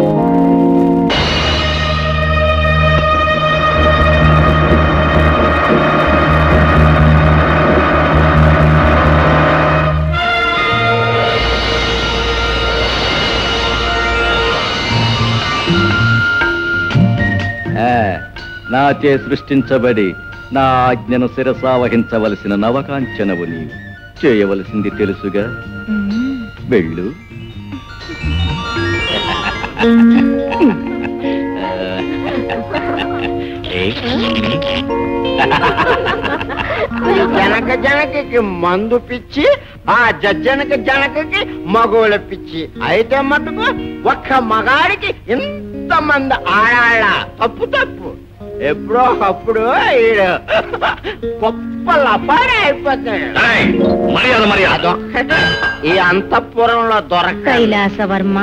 నాచే సృష్టించబడి నా ఆజ్ఞను శిరసావహించవలసిన నవకాంచనవు నీవు. చేయవలసింది తెలుసుగా, వెళ్ళు. జనక జనకకి మందు పిచ్చి, ఆ జనక జనకకి మగోళ్ళ పిచ్చి. అయితే మటుకు ఒక్క మగాడికి ఇంతమంది ఆడాళ్ళ తప్పు తప్పు. ఎప్పుడో అప్పుడు గొప్పల పని అయిపోతాడు. మర్యాద మర్యాద అదొక్కటే ఈ అంతఃపురంలో దొరక. కైలాసవర్మ,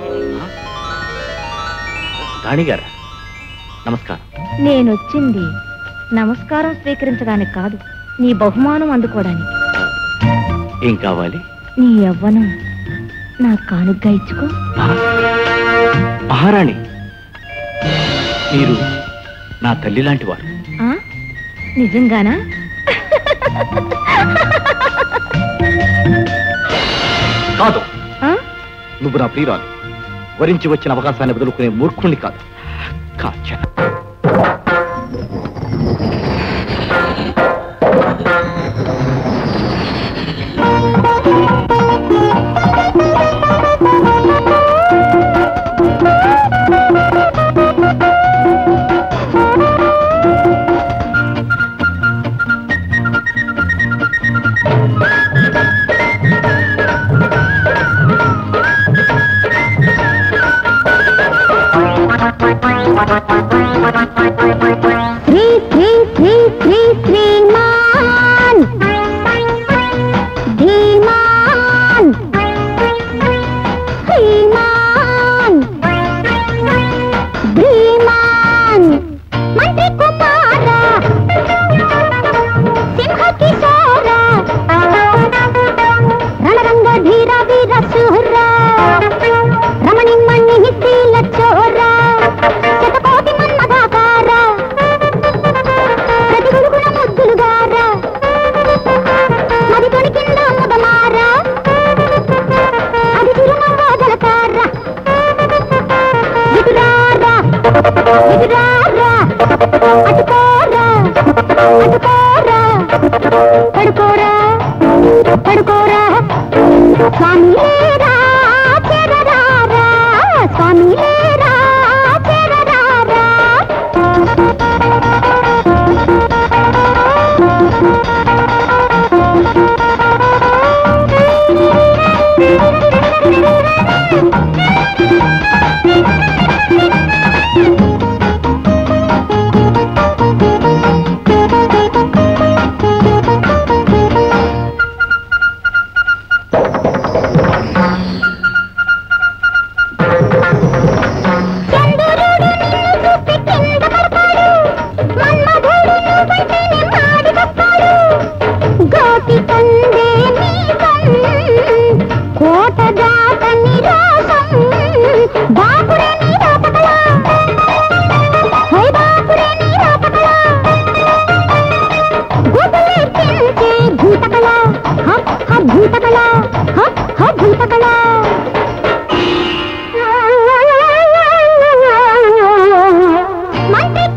రాణిగారా, నమస్కారం. నేనొచ్చింది నమస్కారం స్వీకరించడానికి కాదు, నీ బహుమానం అందుకోవడానికి. ఏం కావాలి? నీ యవ్వనం నా కానుగ్గా ఇచ్చుకో. మహారాణి, మీరు నా తల్లి లాంటి వారు. ఆ? నిజంగానా? కాదు, ఆ? నువ్వు నా ప్రియురాలు. వరించి వచ్చిన అవకాశాన్ని వదులుకునే మూర్ఖుణ్ణి కాదు. కాంచన, శ్రీ శ్రీ శ్రీ శ్రీ శ్రీమాన్ ధీమాన్ శ్రీమాన్ ధీమాన్ మంత్రి కుమార సింహ కిశోర రణరంగ ధీర వీర శూర రమణి మణి శీల చోర శతకోటి మన్మథాకార ప్రతి గురుగుణ ముద్దులుగార మది తొణికింద ముదమార అది తిరుమోదలకార విదురారా విదురారా అటుకోరా అటుకోరా పడుకోరా పడుకోరా స్వామి లేరా చెరరారా స్వామి లేరా చెరరారా. మంత్రి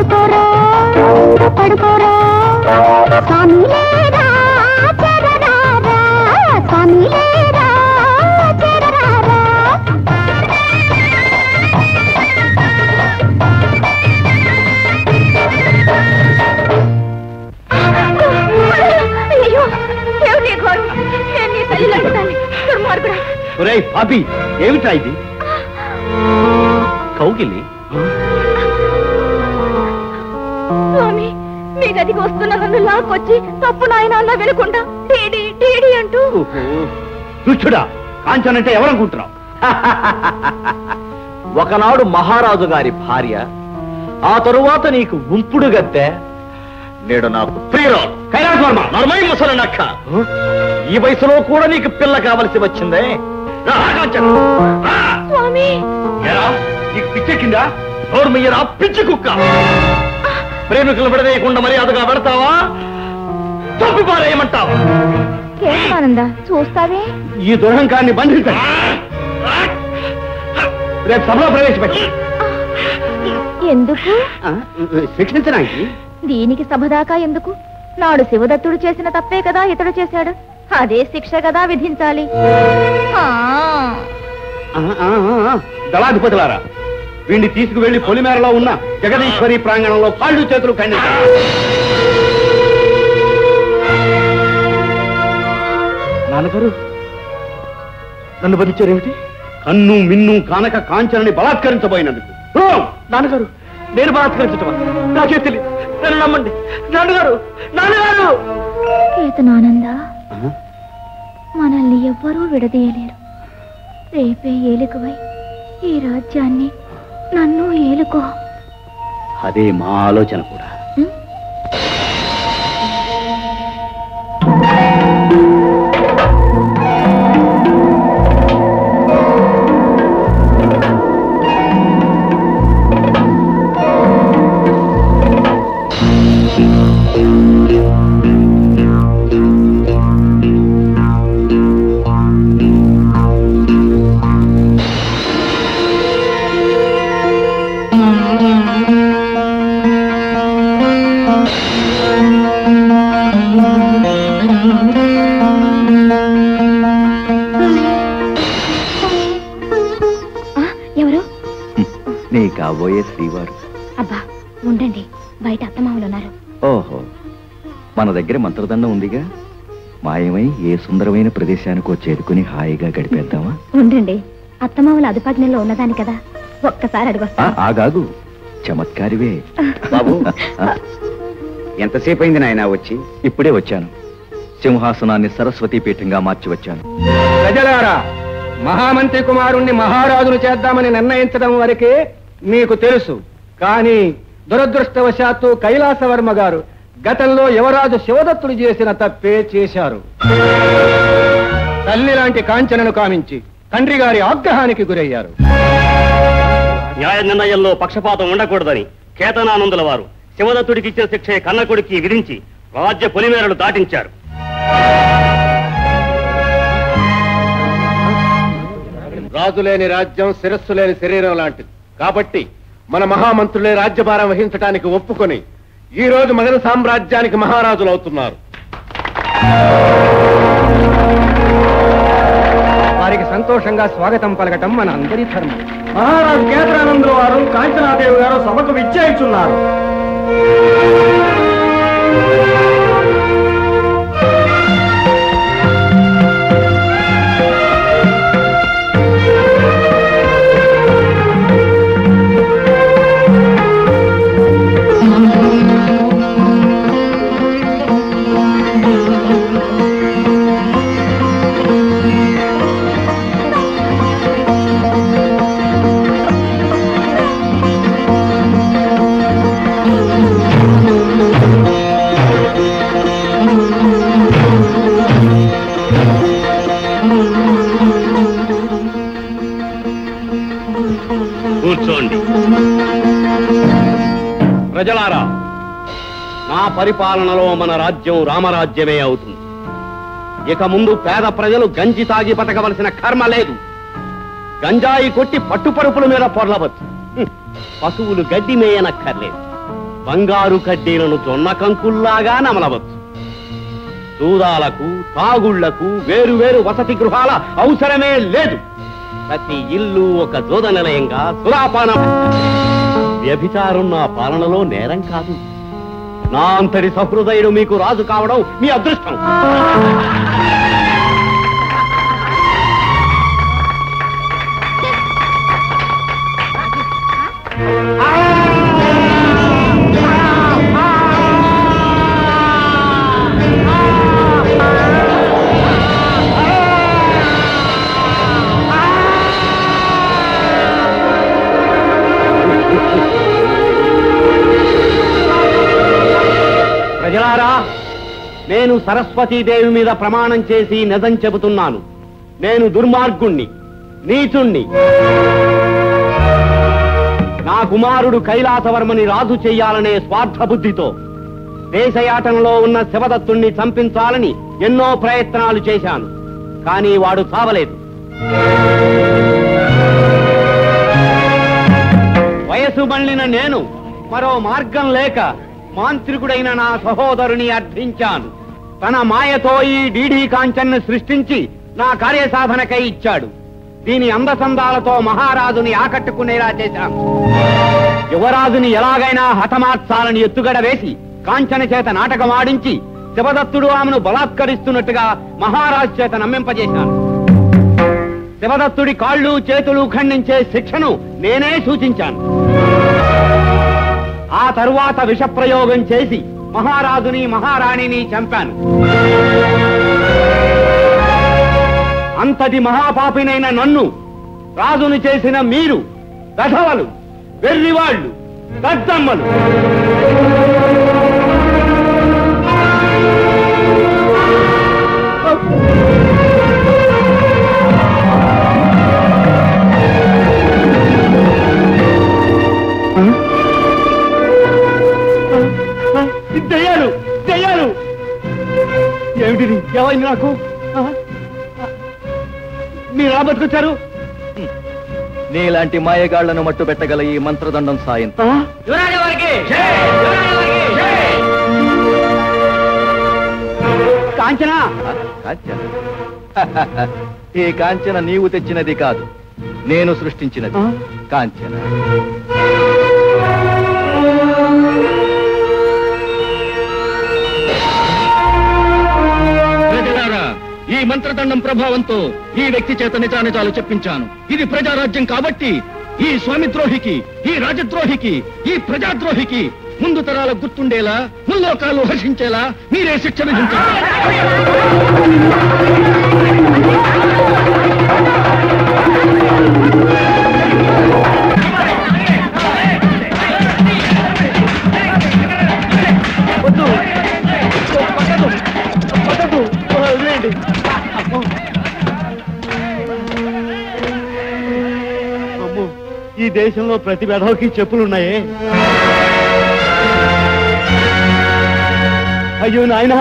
పడుకోరో పడుకోరో స్వామి లేరా చెరరారా స్వామి లేరా చెరరారా అయ్యో ఏమిటి ఘోరం నేను నీ తల్లి నడుపుతాను దుర్మార్గుడా ఒరేయ్ పాపి ఏమిటా ఇది కౌగిలి స్వామి మీ గదికి వస్తున్న నన్ను లాక్కొచ్చి తప్పు నాయన అలా వినకుండా డీడీ డీడీ అంటూ దుష్టుడా కాంచనంటే ఎవరనుకుంటున్నావు ఒకనాడు మహారాజు గారి భార్య ఆ తరువాత నీకు ఉంపుడు గత్తె నేడు నాకు ప్రియురాలు కైలాసవర్మ నర్మై ముసలి నక్క ఈ వయసులో కూడా నీకు పిల్ల కావలసి వచ్చిందే రా, కాంచన, రా. స్వామి ఏరా, నీకు పిచ్చెక్కిందా నోర్మయ్యరా పిచ్చి కుక్క ప్రేమికులు విడదీయకుండా మర్యాదగా పెడతావా తప్పు పారేయమంటావా కేశవానంద చూస్తావే ఈ దురహంకాన్ని బంధించండి రేపు సభలో ప్రవేశపెట్టి ఎందుకు శిక్షించడానికి దీనికి సభ దాకా ఎందుకు నాడు శివదత్తుడు చేసిన తప్పే కదా ఇతడు చేశాడు అదే శిక్ష కదా విధించాలి ఆ, దళాధిపతులారా వీడిని తీసుకువెళ్లి పొలిమేరలో ఉన్న జగదీశ్వరి ప్రాంగణంలో కాళ్ళు చేతులు ఖండించారు నాన్నగారు నన్ను బంధించారేమిటి కన్ను మిన్ను కానక కాంచనని బలాత్కరించబోయినందుకు నాన్నగారు నేను బలాత్కరించటమా నాకే తెలియదు నన్ను నమ్మండి నాన్నగారు నాన్నగారు కేతనానంద మనల్ని ఎవ్వరూ విడదీయలేరు రేపే ఏలుకవై ఈ రాజ్యాన్ని నన్ను ఏలుకో అదే మా ఆలోచన కూడా ఎవరు నీ కాబోయే శ్రీవారు. అబ్బా ఉండండి బయట అత్తమామలు ఉన్నారు ఓహో, మన దగ్గర మంత్రదండం ఉందిగా, మాయమై ఏ సుందరమైన ప్రదేశానికో చేరుకుని హాయిగా గడిపేద్దామా? ఉండండి అత్తమామల అదుపాజ్ఞలో ఉన్నదాని కదా ఒక్కసారి అడిగొస్తా ఆగాగు, చమత్కారివే. బాబు ఎంతసేపు అయింది నాయన వచ్చి? ఇప్పుడే వచ్చాను. సింహాసనాన్ని సరస్వతీ పీఠంగా మార్చి వచ్చాను. ప్రజలారా, మహామంత్రి కుమారుణ్ణి మహారాజును చేద్దామని నిర్ణయించడం వరకే మీకు తెలుసు. కానీ దురదృష్టవశాత్తు కైలాసవర్మ గారు గతంలో యువరాజు శివదత్తుడు చేసిన తప్పే చేశారు. తల్లి లాంటి కాంచనను కామించి తండ్రి గారి ఆగ్రహానికి గురయ్యారు. న్యాయ నిర్ణయంలో పక్షపాతం ఉండకూడదని కేతనానందుల వారు శివదత్తుడికి ఇచ్చిన శిక్షే కన్నకొడికి విధించి రాజ్య పొలిమేరలు దాటించారు. రాజు లేని రాజ్యం శిరస్సు లేని శరీరం లాంటిది. కాబట్టి మన మహామంత్రులే రాజ్యభారం వహించడానికి ఒప్పుకొని ఈ రోజు మగధ సామ్రాజ్యానికి మహారాజులు అవుతున్నారు. వారికి సంతోషంగా స్వాగతం పలకటం మన అందరి ధర్మం. మహారాజు కేతనానందుల వారు కాంచనాదేవి గారు సభకు విచ్చేయిచున్నారు. కూర్చోండి. ప్రజలారా, నా పరిపాలనలో మన రాజ్యం రామరాజ్యమే అవుతుంది. ఇక ముందు పేద ప్రజలు గంజి తాగి బతకవలసిన కర్మ లేదు. గంజాయి కొట్టి పట్టుపరుపుల మీద పొరలవచ్చు. పశువులు గడ్డి మేయనక్కర్లేదు. బంగారు కడ్డీలను జొన్న కంకుల్లాగా నమలవచ్చు. దూదాలకు తాగుళ్లకు వేరు వేరు వసతి గృహాల అవసరమే లేదు. ప్రతి ఇల్లు ఒక జోద నిలయంగా సురాపానం. వ్యభిచారం నా పాలనలో నేరం కాదు. నా అంతటి సహృదయుడు మీకు రాజు కావడం మీ అదృష్టం. ప్రజలారా, నేను సరస్వతీదేవి మీద ప్రమాణం చేసి నిజం చెబుతున్నాను. నేను దుర్మార్గుణ్ణి, నీచుణ్ణి. నా కుమారుడు కైలాసవర్మని రాజు చెయ్యాలనే స్వార్థ బుద్ధితో దేశయాటనలో ఉన్న శివదత్తుణ్ణి చంపించాలని ఎన్నో ప్రయత్నాలు చేశాను. కానీ వాడు చావలేదు. వయసు మళ్ళిన నేను మరో మార్గం లేక మాంత్రికుడైన నా సహోదరుని అర్థించాను. తన మాయతో ఈ డీడీ కాంచన్ను సృష్టించి నా కార్యసాధనకై ఇచ్చాడు. దీని అందచందాలతో మహారాజుని ఆకట్టుకునేలా చేశాను. యువరాజుని ఎలాగైనా హతమార్చాలని ఎత్తుగడ వేసి కాంచన చేత నాటకం ఆడించి శివదత్తుడు ఆమెను బలాత్కరిస్తున్నట్టుగా మహారాజు చేత నమ్మింపజేశాను. శివదత్తుడి కాళ్ళు చేతులు ఖండించే శిక్షను నేనే సూచించాను. ఆ తరువాత విషప్రయోగం చేసి మహారాజుని మహారాణిని చంపాను. అంతటి మహాపాపినైన నన్ను రాజును చేసిన మీరు రథవలు, వెర్రివాళ్లు, దద్దమ్మలు. దయ్యాలు, దయ్యాలు! ఏమిటిది? ఏమైంది నాకు? మీరు ఎలా బతుకొచ్చారు? నీలాంటి మాయగాళ్లను మట్టు పెట్టగల ఈ మంత్రదండం సాయం. కాంచన! కాంచన ఈ కాంచన నీవు తెచ్చినది కాదు, నేను సృష్టించినది. కాంచన ఈ మంత్రదండం ప్రభావంతో ఈ వ్యక్తి చేత నిజానిజాలు చెప్పించాను. ఇది ప్రజారాజ్యం కాబట్టి ఈ స్వామిద్రోహికి, ఈ రాజద్రోహికి, ఈ ప్రజాద్రోహికి ముందు తరాల గుర్తుండేలా, ముల్లోకాలు హర్షించేలా మీరే శిక్ష విధించాలి. ఈ దేశంలో ప్రతి వెధవకి చెప్పులున్నాయే. అయ్యో నాయనా,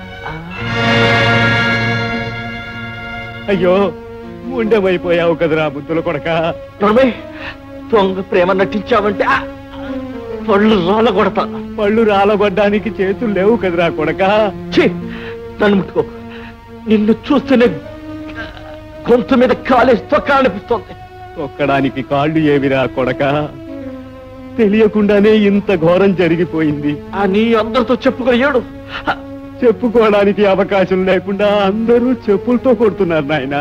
అయ్యో ఉండమైపోయావు కదరా బుద్ధుల కొడక. దొంగ ప్రేమ నటించావంటే పళ్ళు రాలగొడతా. పళ్ళు రాలగొడ్డానికి చేతులు లేవు కదరా కొడక. నన్ను ముట్టుకో. నిన్ను చూస్తేనే గొంతు మీద కాలేసి తొక్కాలనిపిస్తోంది. తొక్కడానికి కాళ్ళు ఏమిరా కొడక? తెలియకుండానే ఇంత ఘోరం జరిగిపోయింది అని అందరితో చెప్పుకోలేడు. చెప్పుకోవడానికి అవకాశం లేకుండా అందరూ చెప్పులతో కొడుతున్నారు నాయన.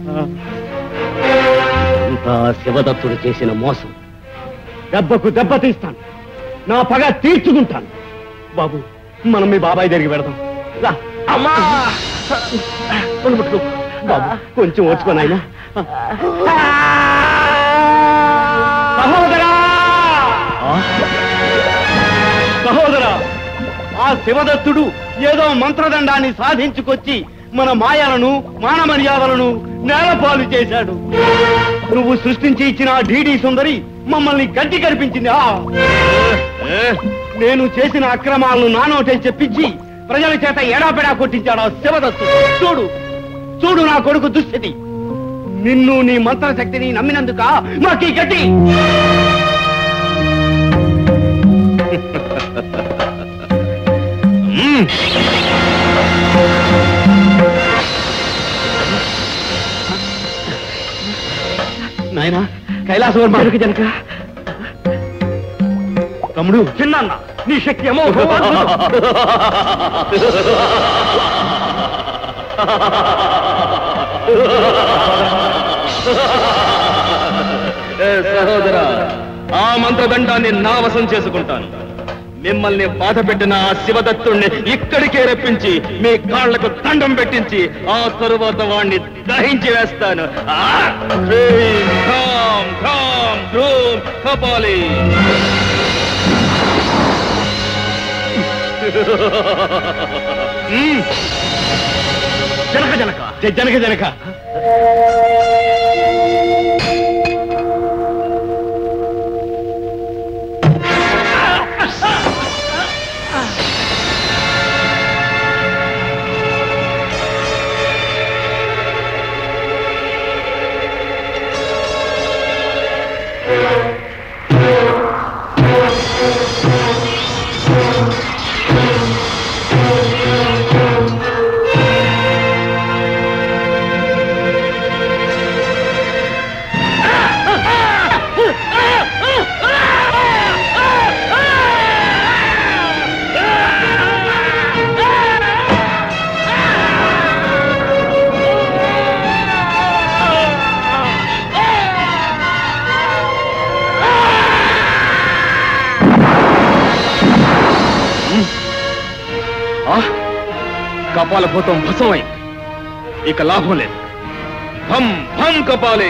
అంతా శివదత్తుడు చేసిన మోసం. దెబ్బకు దెబ్బ తీస్తాను, నా పగ తీర్చుకుంటాను. బాబు, మనం మీ బాబాయ్ దగ్గరికి పెడదాం. అమ్మా బాబు, కొంచెం ఓర్చుకో నాయనా. సహోదరా, సహోదరా, ఆ శివదత్తుడు ఏదో మంత్రదండాన్ని సాధించుకొచ్చి మన మాయలను, మాన మర్యాదలను నేలపాలు చేశాడు. నువ్వు సృష్టించి ఇచ్చిన డీడీ సుందరి మమ్మల్ని గడ్డి కనిపించింది. నేను చేసిన అక్రమాలను నానోటే చెప్పించి ప్రజల చేత ఎడాపెడా కొట్టించాడు ఆ శివదత్తుడు. చూడు చూడు నా కొడుకు దుస్థితి. నిన్ను, నీ మంత్రశక్తిని నమ్మినందుక మాకీ గడ్డి. మ్మ్. నాయనా కైలాసవర్మ జనక తమ్ముడు చిన్న నీ శక్తి ఏమో ఏ సహోదరా, ఆ మంత్రదండాన్ని నా వశం చేసుకుంటాను. మిమ్మల్ని బాధ పెట్టిన ఆ శివదత్తుణ్ణి ఇక్కడికే రప్పించి మీ కాళ్లకు దండం పెట్టించి ఆ తరువాత వాణ్ణి దహించి వేస్తాను. ఆ! హ్రీం, ఘాం, ఘాం, ఘ్రూం, కపాలి. మ్మ్. జనక జనక జనక జనక కపాలభూతం భసమైంది. ఇక లాభం లేదు. భం భం కపాలి.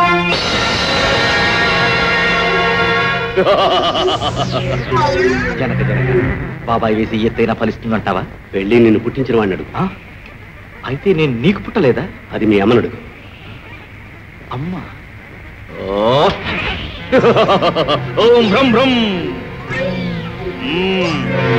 జనక జనక బాబాయ్ వేసి ఎత్తైనా ఫలిస్తుందంటావా? వెళ్ళి నిన్ను పుట్టించిన వాడిని అడుగు. ఆ? అయితే నేను నీకు పుట్టలేదా? అది మీ అమ్మను అడుగు. అమ్మా ఓం భ్రం భ్రం. మ్మ్.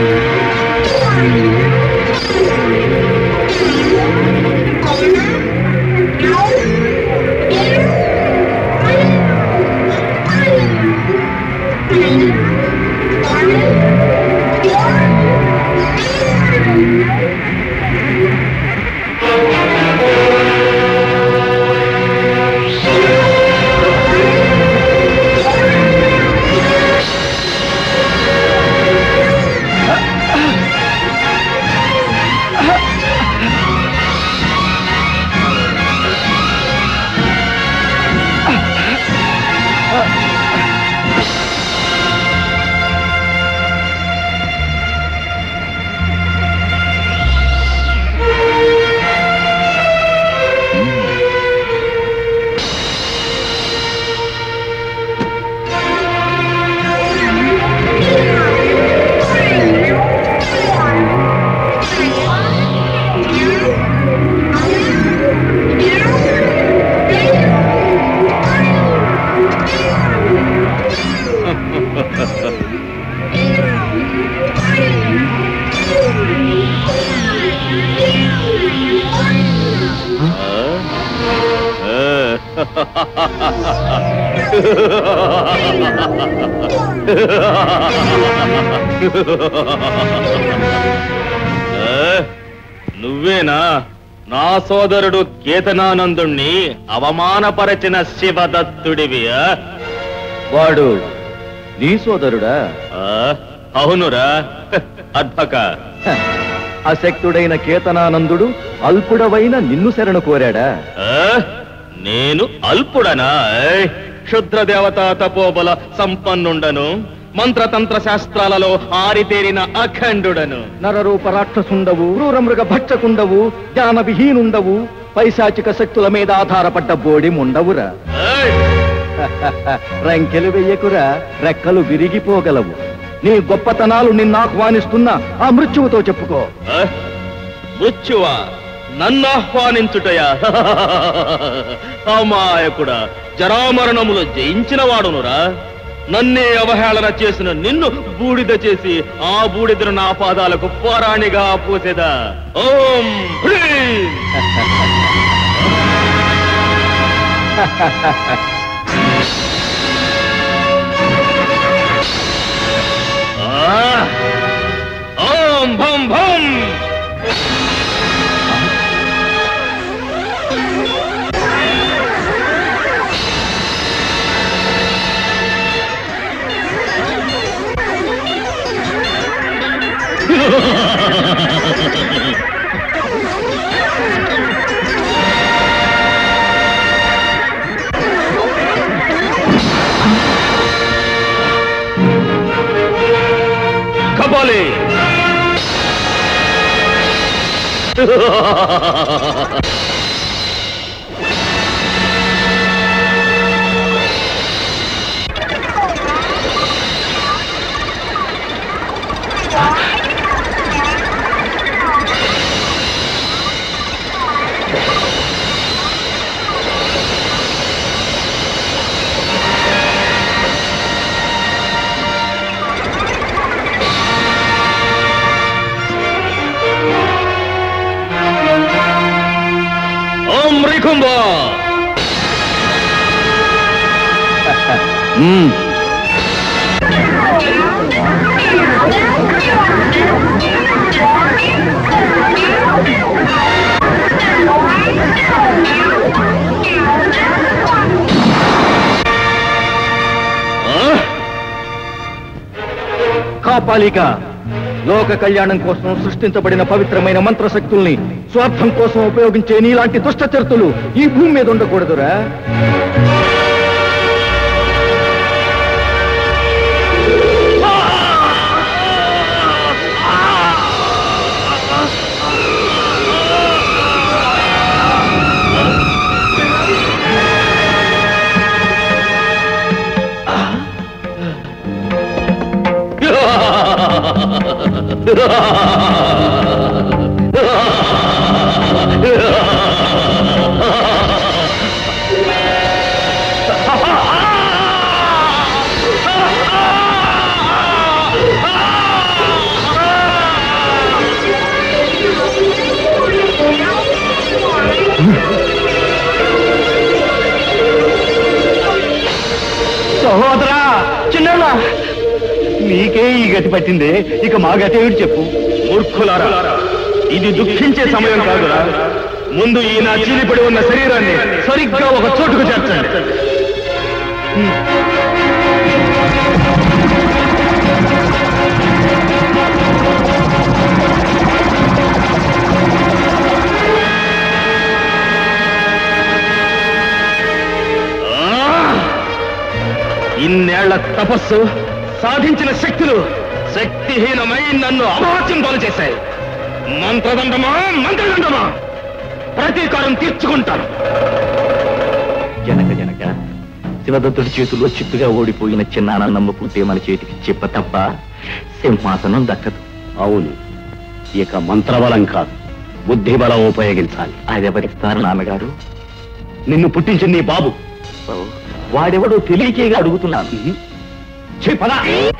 నువ్వేనా నా సోదరుడు కేతనానందుణ్ణి అవమానపరచిన శివదత్తుడివి? వాడు నీ సోదరుడా? అవునురా అద్భక. అశక్తుడైన కేతనానందుడు అల్పుడవైన నిన్ను శరణు కోరాడా? నేను అల్పుడనా? క్షుద్ర దేవతా తపోబల సంపన్నుండను, మంత్రతంత్ర శాస్త్రాలలో ఆరితేరిన అఖండుడను. నరరూప రాక్షసుండవు, క్రూరమృగ భక్షకుండవు, జ్ఞాన విహీనుండవు, పైశాచిక శక్తుల మీద ఆధారపడ్డ బోడి ఉండవురా. రంకెలు వెయ్యకురా, రెక్కలు విరిగిపోగలవు. నీ గొప్పతనాలు నిన్ను ఆహ్వానిస్తున్న ఆ మృత్యువుతో చెప్పుకో. మృత్యువా? నన్ను ఆహ్వానించుటయా? అమాయకుడా, జరామరణములు జయించిన వాడునురా. నన్నే అవహేళన చేసిన నిన్ను బూడిద చేసి ఆ బూడిదను నా పాదాలకు పోరాణిగా పూసేదా. ఓం హ్రీం. ఆ కపాలి కుంభా కాపాలిక లోక కళ్యాణం కోసం సృష్టించబడిన పవిత్రమైన మంత్రశక్తుల్ని స్వార్థం కోసం ఉపయోగించే నీలాంటి దుష్టచర్తులు ఈ భూమి మీద ఉండకూడదురా. సహోదరా చిన్న నీకే ఈ గతి పట్టిందే, ఇక మా గతి ఏమిటి చెప్పు. మూర్ఖులారా, ఇది దుఃఖించే సమయం కాదురా. ముందు ఈ నా చీలిపడి ఉన్న శరీరాన్ని సరిగ్గా ఒక చోటుకు చేర్చండి. ఇన్నేళ్ల తపస్సు, సాధించిన శక్తులు శక్తిహీనమై నన్ను అపహాస్యం పాలు చేశాయి. మంత్రదండమా మంత్రదండమా ప్రతీకారం తీర్చుకుంటాను. జనక జనక శివదత్తుడి చేతుల్లో చిత్తుగా ఓడిపోయిన చిన్నాన్న నమ్ముకుంటే మన చేతికి చెప్ప తప్ప సింహాసనం దక్కదు. అవును, ఇక మంత్రబలం కాదు, బుద్ధి బలం ఉపయోగించాలి. అదెవరిస్తారు నాన్నగారు? నిన్ను పుట్టించిన నీ బాబు. వాడెవడో తెలియకేగా అడుగుతున్నాను. చెప్పనా?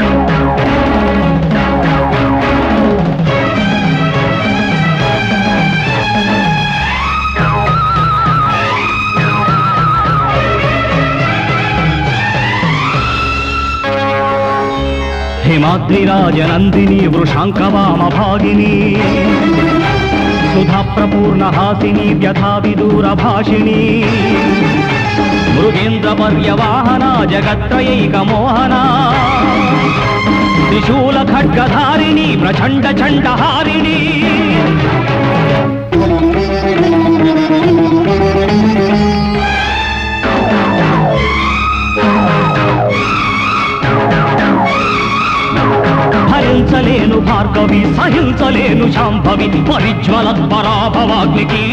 హిమాద్రిరాజనందిని వృషాంకవామ భాగిని సుధా ప్రపూర్ణ హాసిని వ్యథా విదూర భాషిణి మృగేంద్ర పర్యవాహన జగత్రయైక మోహన త్రిశూల ఖడ్గధారిణి ప్రచండ చండహారిణి హరించలేను భార్గవి సహించలేను శాంభవి పరిజ్వల పరాభవాగ్నికి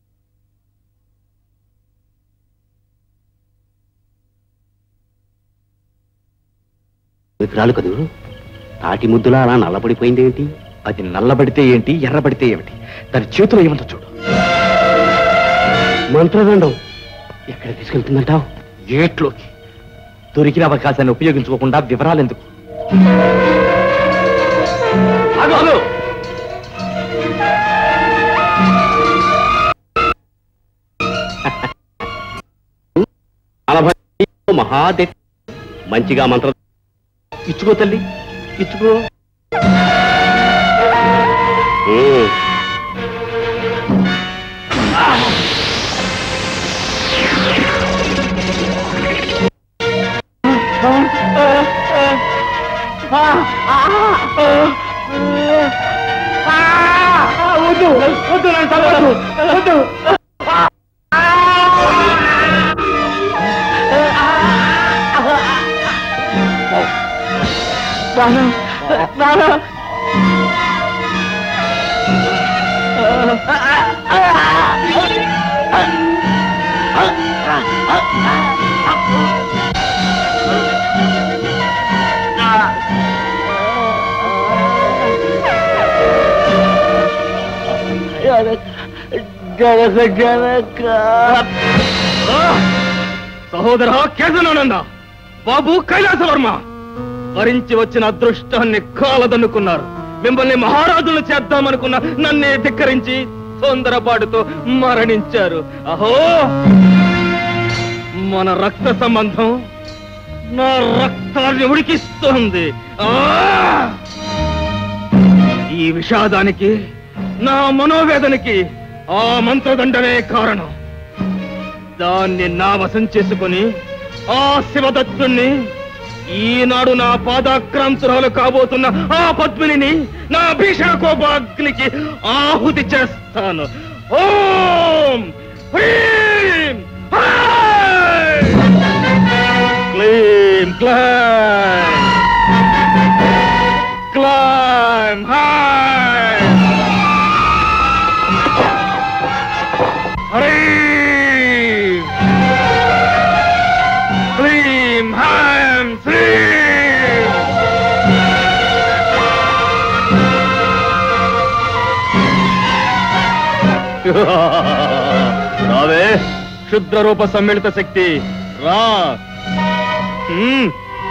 విగ్రహాలు కదూ తాటి ముద్దులా అలా నల్లబడిపోయింది ఏంటి? అది నల్లబడితే ఏంటి, ఎర్రబడితే ఏమిటి, దాని చేతిలో ఏమంతా చూడు. మంత్రదండం ఎక్కడ తీసుకెళ్తుందంటావు? ఏట్లోకి. దొరికిన అవకాశాన్ని ఉపయోగించుకోకుండా వివరాలు ఎందుకు? మహాదే మంచిగా మంత్ర ఇచ్చుకో తల్లి, ఇచ్చుకో. వద్దు వద్దు నన్ను చంపొద్దు. వద్దు. నాన్న నాన్న సహోదర కేశవానంద, బాబు కైలాసవర్మ భరించి వచ్చిన అదృష్టాన్ని కాలదన్నుకున్నారు. మిమ్మల్ని మహారాజులను చేద్దామనుకున్న నన్నే ధిక్కరించి తొందరపాటుతో మరణించారు. అహో, మన రక్త సంబంధం నా రక్తాన్ని ఉడికిస్తోంది. ఆ ఈ విషాదానికి, నా మనోవేదనకి ఆ మంత్రదండనే కారణం. దాన్ని నా వశం చేసుకుని ఆ శివదత్తుణ్ణి, ఈనాడు నా పాదాక్రాంతురాలు కాబోతున్న ఆ పద్మిని నా భీషణ కోపాగ్నికి ఆహుతి చేస్తాను. ఓం హ్రీం హ్రైం క్లీం క్లైం క్లైం హ్రైం హ్రీం క్లీం హ్రైం శ్రీం. రావే క్షుద్ర రూప సమ్మిళిత శక్తి, రా. హ్మ్.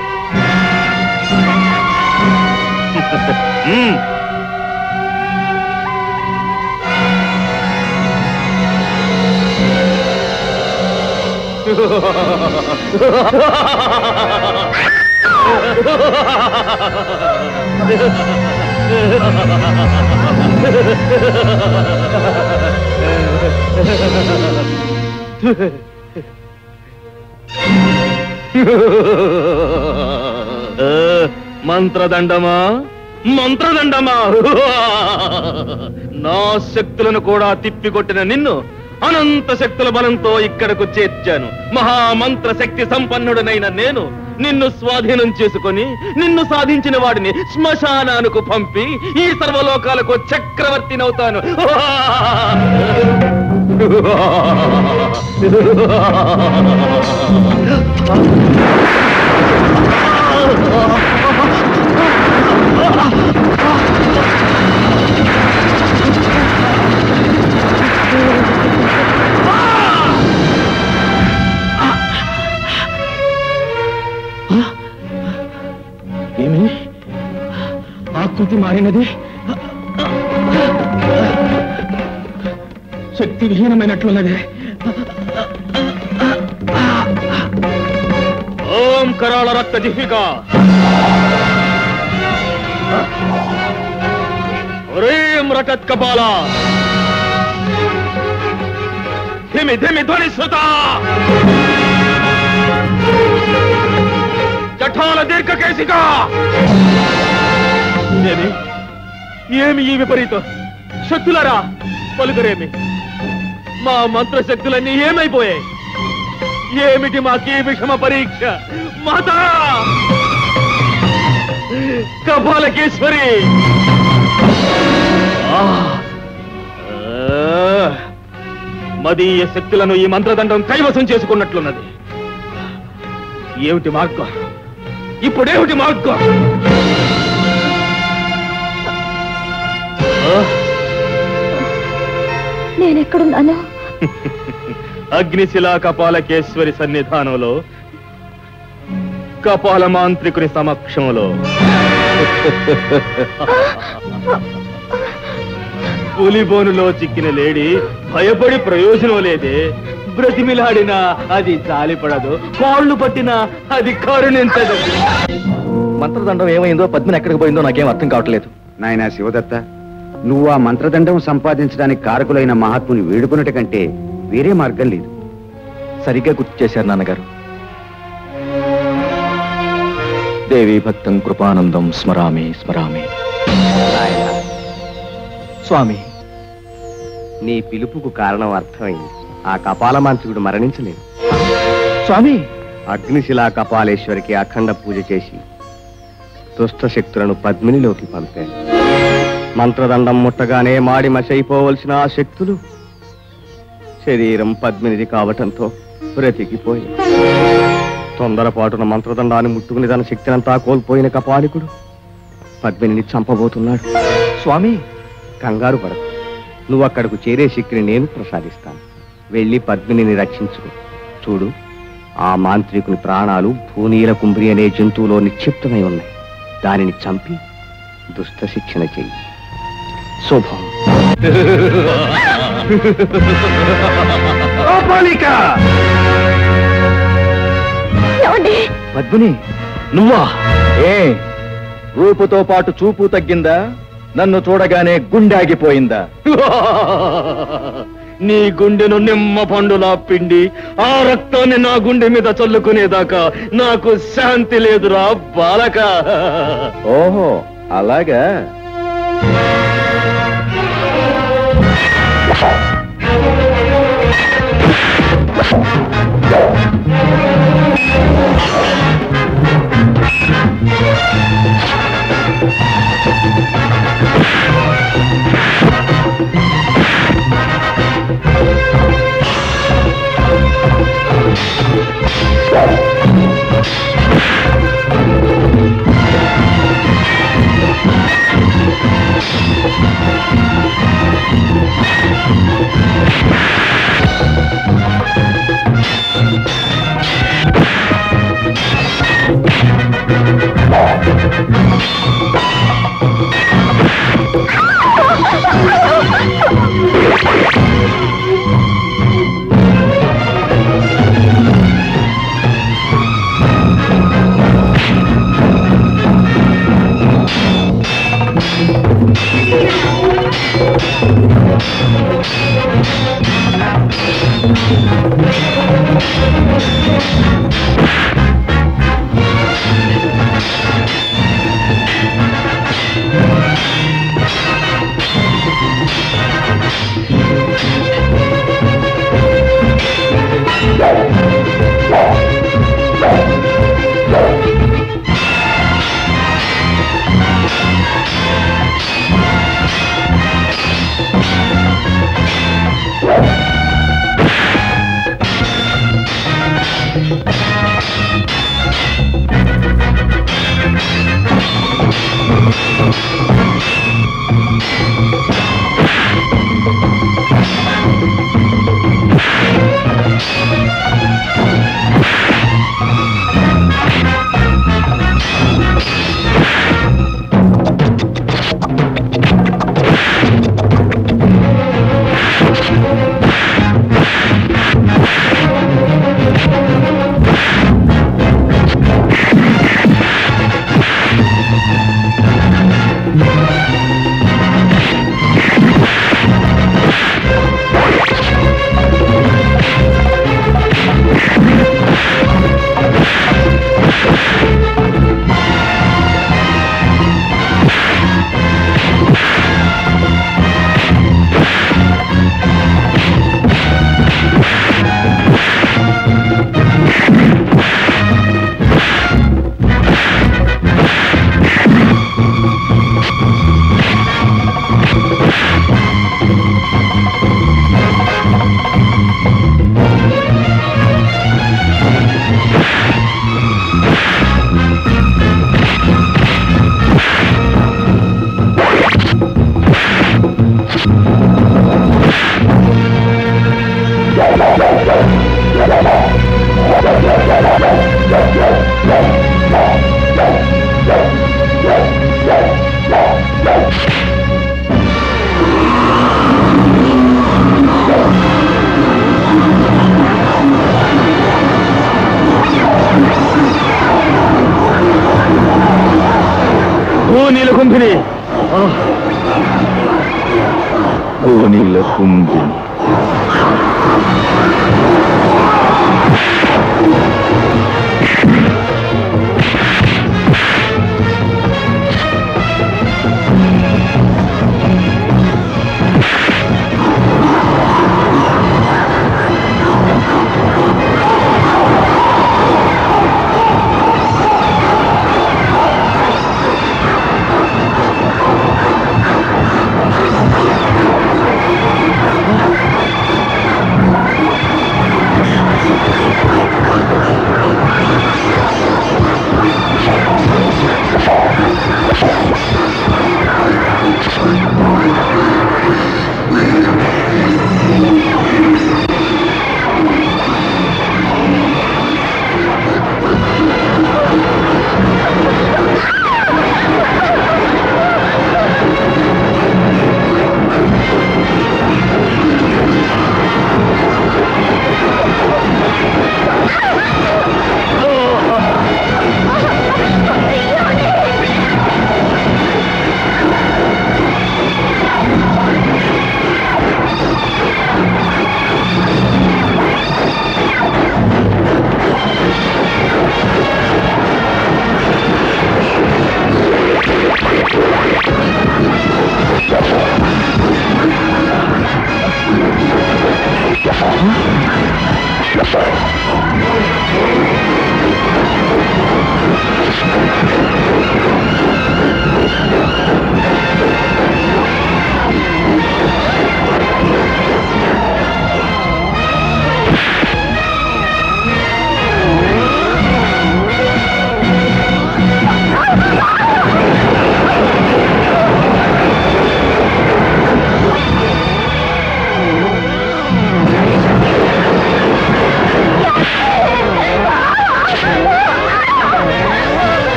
హ్మ్. మంత్రదండమా మంత్రదండమా, నా శక్తులను కూడా తిప్పికొట్టిన నిన్ను అనంత శక్తుల బలంతో ఇక్కడకు చేర్చాను. మహామంత్ర శక్తి సంపన్నుడనైన నేను నిన్ను స్వాధీనం చేసుకొని నిన్ను సాధించిన వాడిని శ్మశానానికి పంపి ఈ సర్వలోకాలకు చక్రవర్తినవుతాను. ఏమి ఆకృతి మారినది, శక్తి విహీనమైనట్లున్నది. ఓం కరాళ రక్త జిహ్విక, హ్రీం రకత్ కపాల, ధిమి ధిమి ధ్వని శృత, జఠాల దీర్ఘకేశిక. ఏమి ఏమి ఈ విపరీతం? శక్తులరా పలుకరేమి? మా మంత్రశక్తులన్నీ ఏమైపోయాయి? ఏమిటి మాకీ విషమ పరీక్ష? మాతా కపాలకేశ్వరి, మదీయ శక్తులను ఈ మంత్రదండం కైవసం చేసుకున్నట్లున్నది. ఏమిటి మార్గం? ఇప్పుడేమిటి మార్గం? నేనెక్కడున్నాను? అగ్నిశిలా కపాలకేశ్వరి సన్నిధానంలో, కపాల మాంత్రికుని సమక్షంలో. పులిబోనులో చిక్కిన లేడి భయపడి ప్రయోజనం లేదే. బ్రతిమిలాడినా అది జాలిపడదు, కాళ్ళు పట్టినా అది కరుణించదు. మంత్రదండం ఏమైందో, పద్మిని ఎక్కడికి పోయిందో నాకేం అర్థం కావట్లేదు. నాయనా శివదత్త, నువ్వు ఆ మంత్రదండం సంపాదించడానికి కారకులైన మహాత్ముని వేడుకున్నట కంటే వేరే మార్గం లేదు. సరిగ్గా గుర్తు చేశారు నాన్నగారు. దేవి భక్తం కృపానందం స్మరామి స్మరామి. స్వామి, నీ పిలుపుకు కారణం అర్థమైంది. ఆ కపాలమాంత్రికుడు మరణించలేదు. స్వామి, అగ్నిశిలా కపాలేశ్వరికి అఖండ పూజ చేసి దుష్ట శక్తులను పద్మినిలోకి పంపాను. మంత్రదండం ముట్టగానే మాడి మసైపోవలసిన ఆ శక్తులు శరీరం పద్మినిది కావటంతో బ్రతికిపోయి తొందరపాటున మంత్రదండాన్ని ముట్టుకుని తన శక్తినంతా కోల్పోయిన కపాలికుడు పద్మినిని చంపబోతున్నాడు. స్వామి, కంగారు పడకు. నువ్వు అక్కడకు చేరే శక్తిని నేను ప్రసాదిస్తాను. వెళ్ళి పద్మినిని రక్షించుకో. చూడు, ఆ మాంత్రికుని ప్రాణాలు భూనీల కుంభరి అనే జంతువులో నిక్షిప్తమై ఉన్నాయి. దానిని చంపి దుష్ట శిక్షణ చెయ్యి. శుభం. పద్మిని, నువ్వా? ఏ రూపుతో పాటు చూపు తగ్గిందా? నన్ను చూడగానే గుండె ఆగిపోయిందా? నీ గుండెను నిమ్మ పండులా పిండి ఆ రక్తాన్ని నా గుండె మీద చల్లుకునేదాకా నాకు శాంతి లేదురా బాలక. ఓహో, అలాగా? భూనీల కుంభిని, భూనీల కుంభిని.